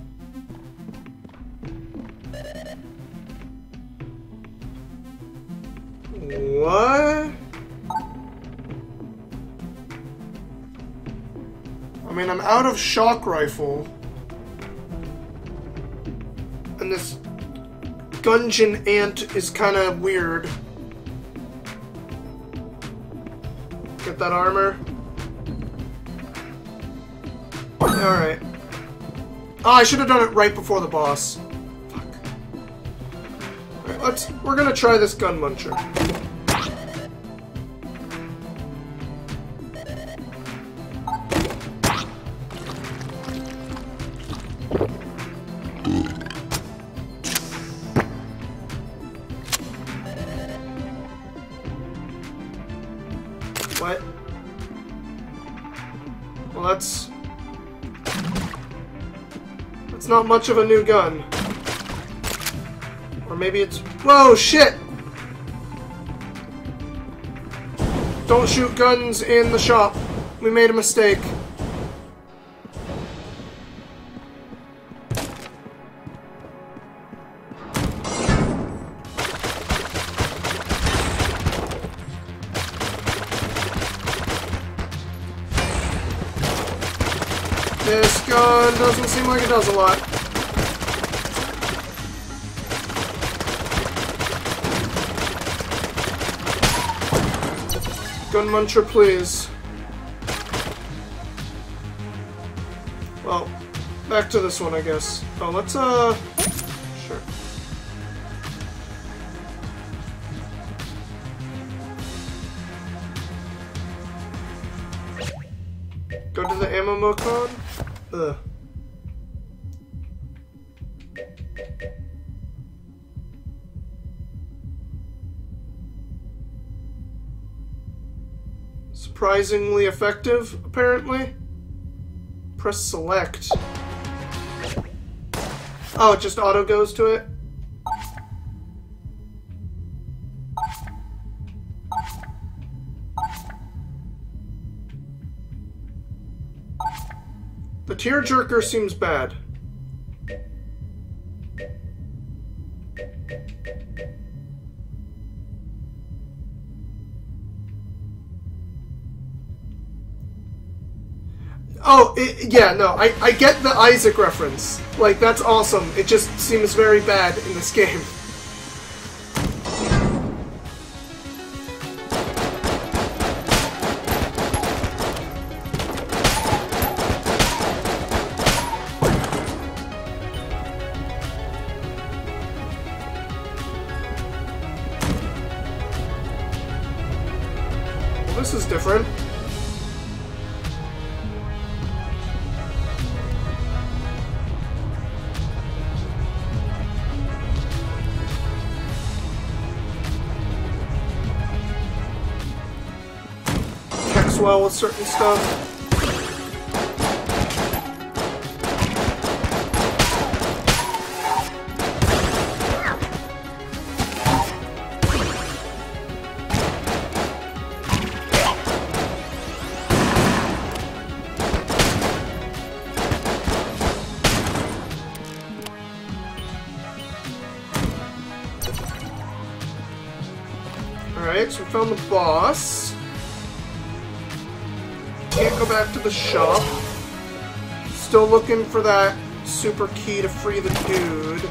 What? I mean, I'm out of shock rifle. And this Gungeon ant is kind of weird. Get that armor. Alright. Oh, I should have done it right before the boss. Fuck. Alright, let's... We're gonna try this gun muncher. What? Well, that's... That's not much of a new gun. Or maybe it's... Whoa, shit! Don't shoot guns in the shop. We made a mistake. This gun doesn't seem like it does a lot. Gun muncher, please. Well, back to this one, I guess. Oh, let's, uh... Sure. Go to the ammo con. Ugh. Surprisingly effective, apparently. Press select. Oh, it just auto goes to it? The tearjerker seems bad. Oh, it, yeah, no, I, I get the Isaac reference. Like, that's awesome. It just seems very bad in this game. Well, this is different. Well with certain stuff. Alright, so we found the boss. Can't go back to the shop. Still looking for that super key to free the dude.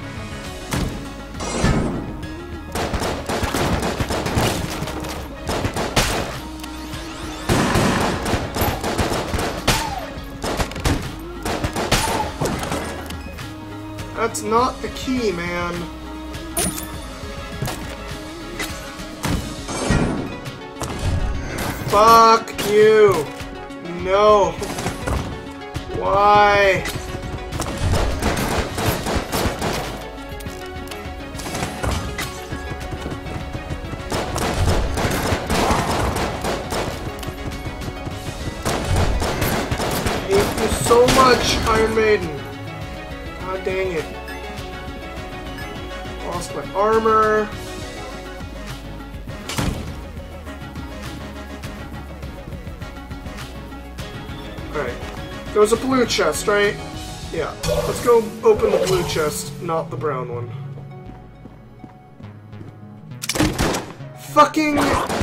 That's not the key, man. Fuck you. No. Why? I hate you so much, Iron Maiden. God dang it. Lost my armor. Alright. There was a blue chest, right? Yeah. Let's go open the blue chest, not the brown one. Fucking...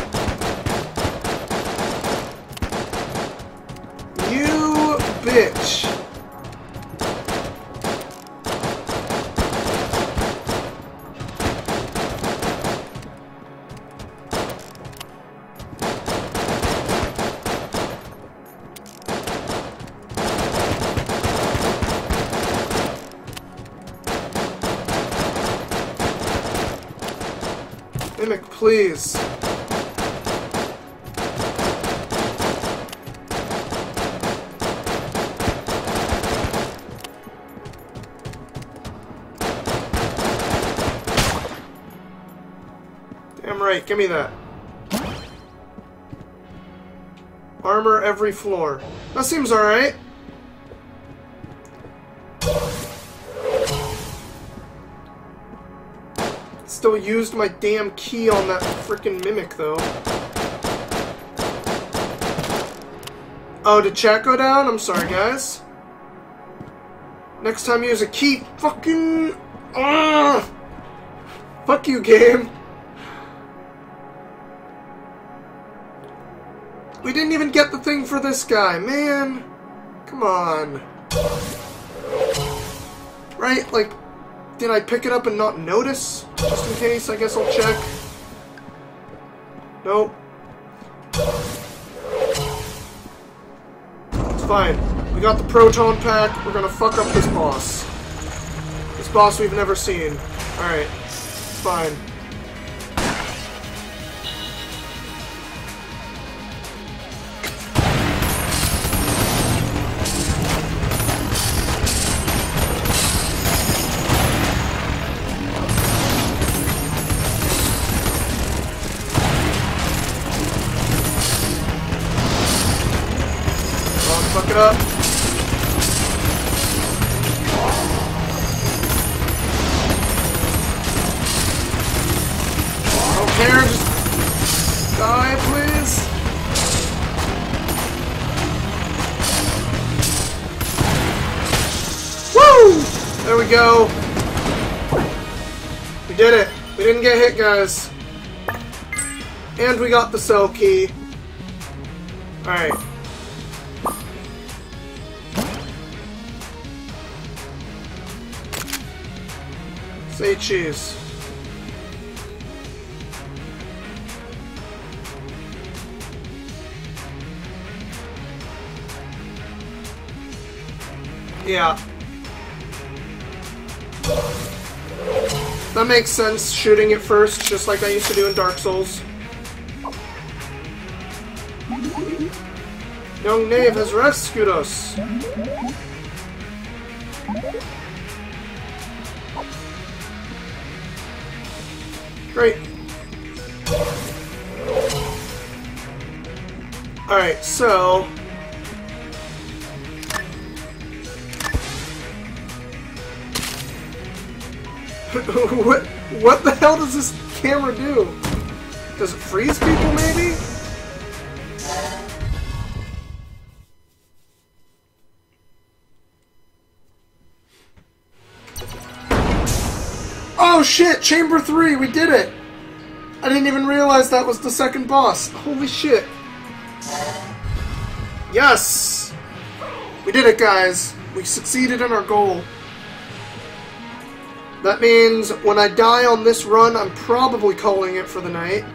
You bitch. Mimic, please. Damn right, give me that. Armor every floor. That seems alright. Still used my damn key on that frickin' mimic, though. Oh, did chat go down? I'm sorry, guys. Next time use a key. Fucking... Ugh! Fuck you, game. We didn't even get the thing for this guy, man. Come on. Right? Like, did I pick it up and not notice? Just in case, I guess I'll check. Nope. It's fine. We got the proton pack. We're gonna fuck up this boss. This boss we've never seen. Alright. It's fine. Fuck it up. I don't care, just die, please. Woo! There we go. We did it. We didn't get hit, guys. And we got the cell key. Alright. Say cheese. Yeah. That makes sense, shooting it first, just like I used to do in Dark Souls. Young Knave has rescued us. Great. Alright, so... what, what the hell does this camera do? Does it freeze people, maybe? Oh shit! Chamber three! We did it! I didn't even realize that was the second boss. Holy shit. Yes! We did it, guys. We succeeded in our goal. That means when I die on this run, I'm probably calling it for the night.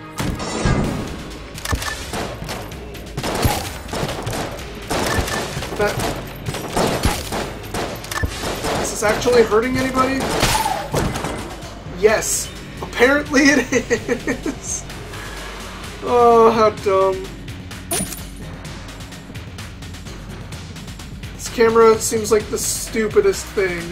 That Is this actually hurting anybody? Yes. Apparently it is. Oh, how dumb. This camera seems like the stupidest thing.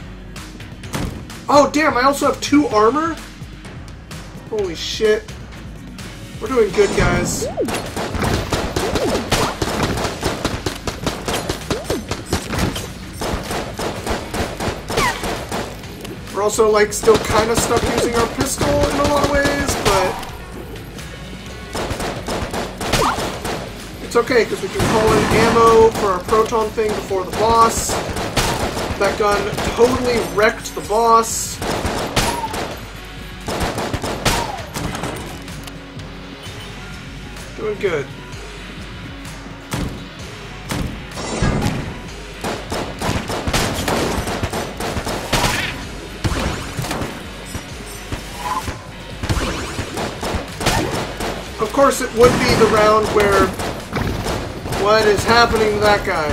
Oh, damn, I also have two armor? Holy shit. We're doing good, guys. We're also, like, still kind of stuck using our pistol in a lot of ways, but it's okay, because we can call in ammo for our proton thing before the boss. That gun totally wrecked the boss. Doing good. Of course, it would be the round where... What is happening to that guy?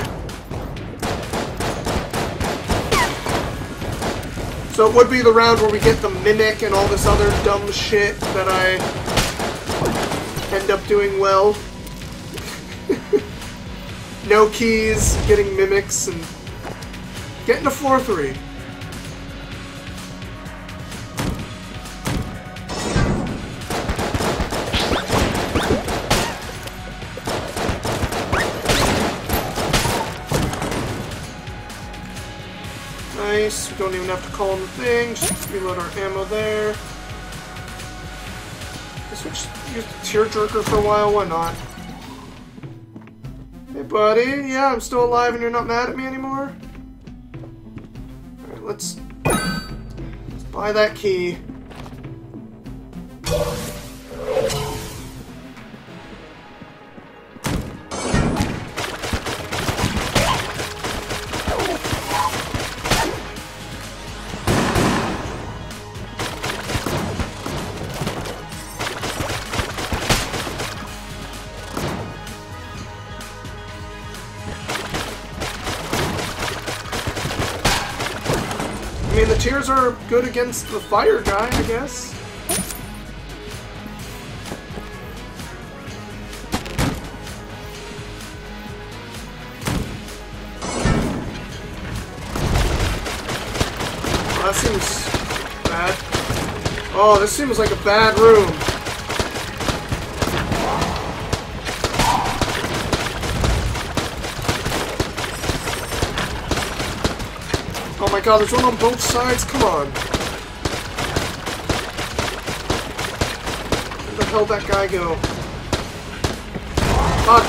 So it would be the round where we get the mimic and all this other dumb shit that I end up doing well. No keys, getting mimics, and getting to floor three. Nice, we don't even have to call in the thing, just reload our ammo there. Guess we'll just use the tearjerker for a while, why not? Hey buddy, yeah, I'm still alive and you're not mad at me anymore? Alright, let's, let's buy that key. I mean, the tears are good against the fire guy, I guess. Oh, that seems bad. Oh, this seems like a bad room. Oh my god, there's one on both sides? Come on. Where the hell did that guy go? Fuck.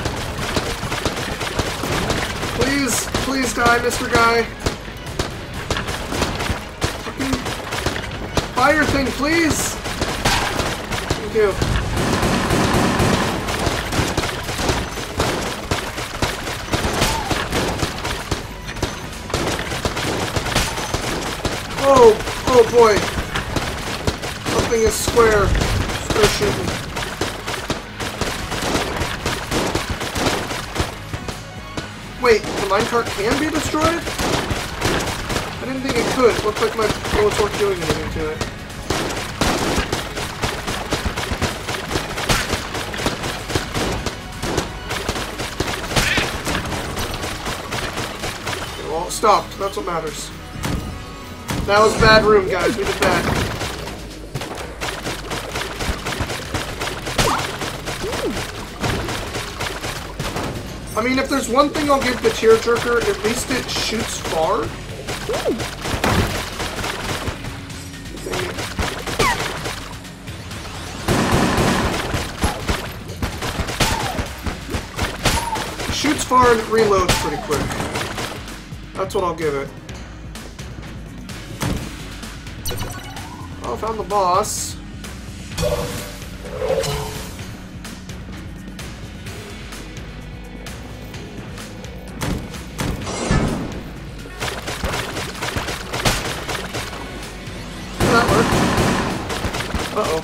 Please, please die, Mister Guy. Fucking fire thing, please! Thank you. Oh, oh boy. Something is square. Square shooting. Wait, the minecart can be destroyed? I didn't think it could. It looked like my bullets weren't doing anything to it. Okay, well, it stopped. That's what matters. That was a bad room, guys. We did bad. I mean, if there's one thing I'll give the tearjerker, at least it shoots far. It shoots far and it reloads pretty quick. That's what I'll give it. Oh, found the boss. That worked. Uh-oh.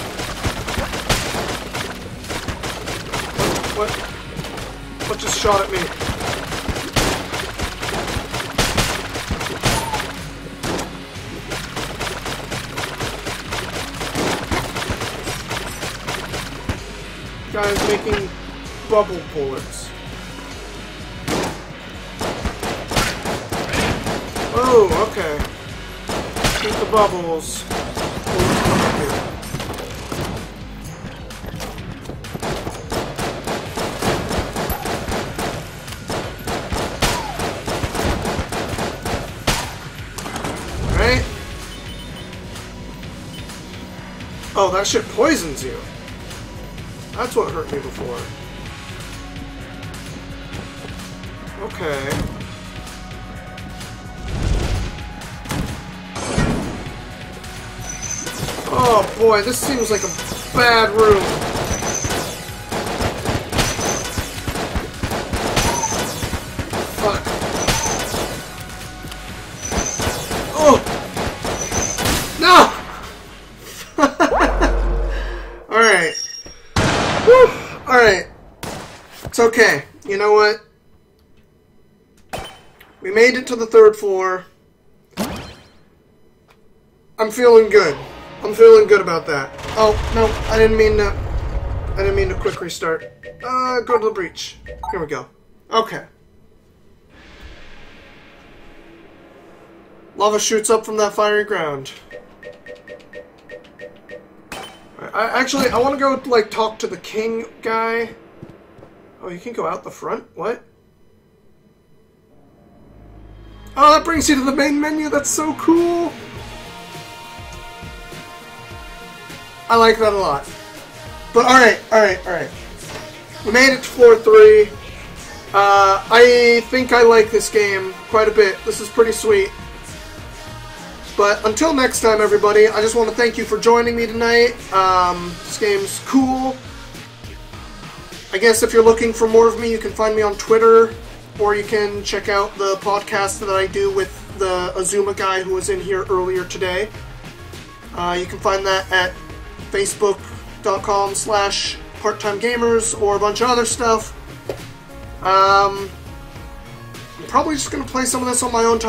What? What just shot at me? guy is making bubble bullets. Oh, okay. Shoot the bubbles. Right? Oh, that shit poisons you. That's what hurt me before. Okay. Oh boy, this seems like a bad room. Fuck. Oh! No! Alright. Alright. It's okay. You know what? We made it to the third floor. I'm feeling good. I'm feeling good about that. Oh, no, I didn't mean to... I didn't mean to quick restart. Uh, go to the breach. Here we go. Okay. Lava shoots up from that fiery ground. I, actually, I want to go, like, talk to the king guy. Oh, you can go out the front? What? Oh, that brings you to the main menu. That's so cool. I like that a lot. But alright, alright, alright. We made it to floor three. Uh, I think I like this game quite a bit. This is pretty sweet. But until next time, everybody, I just want to thank you for joining me tonight. Um, this game's cool. I guess if you're looking for more of me, you can find me on Twitter, or you can check out the podcast that I do with the Azuma guy who was in here earlier today. Uh, you can find that at facebook.com slash part-time gamers or a bunch of other stuff. Um, I'm probably just going to play some of this on my own time.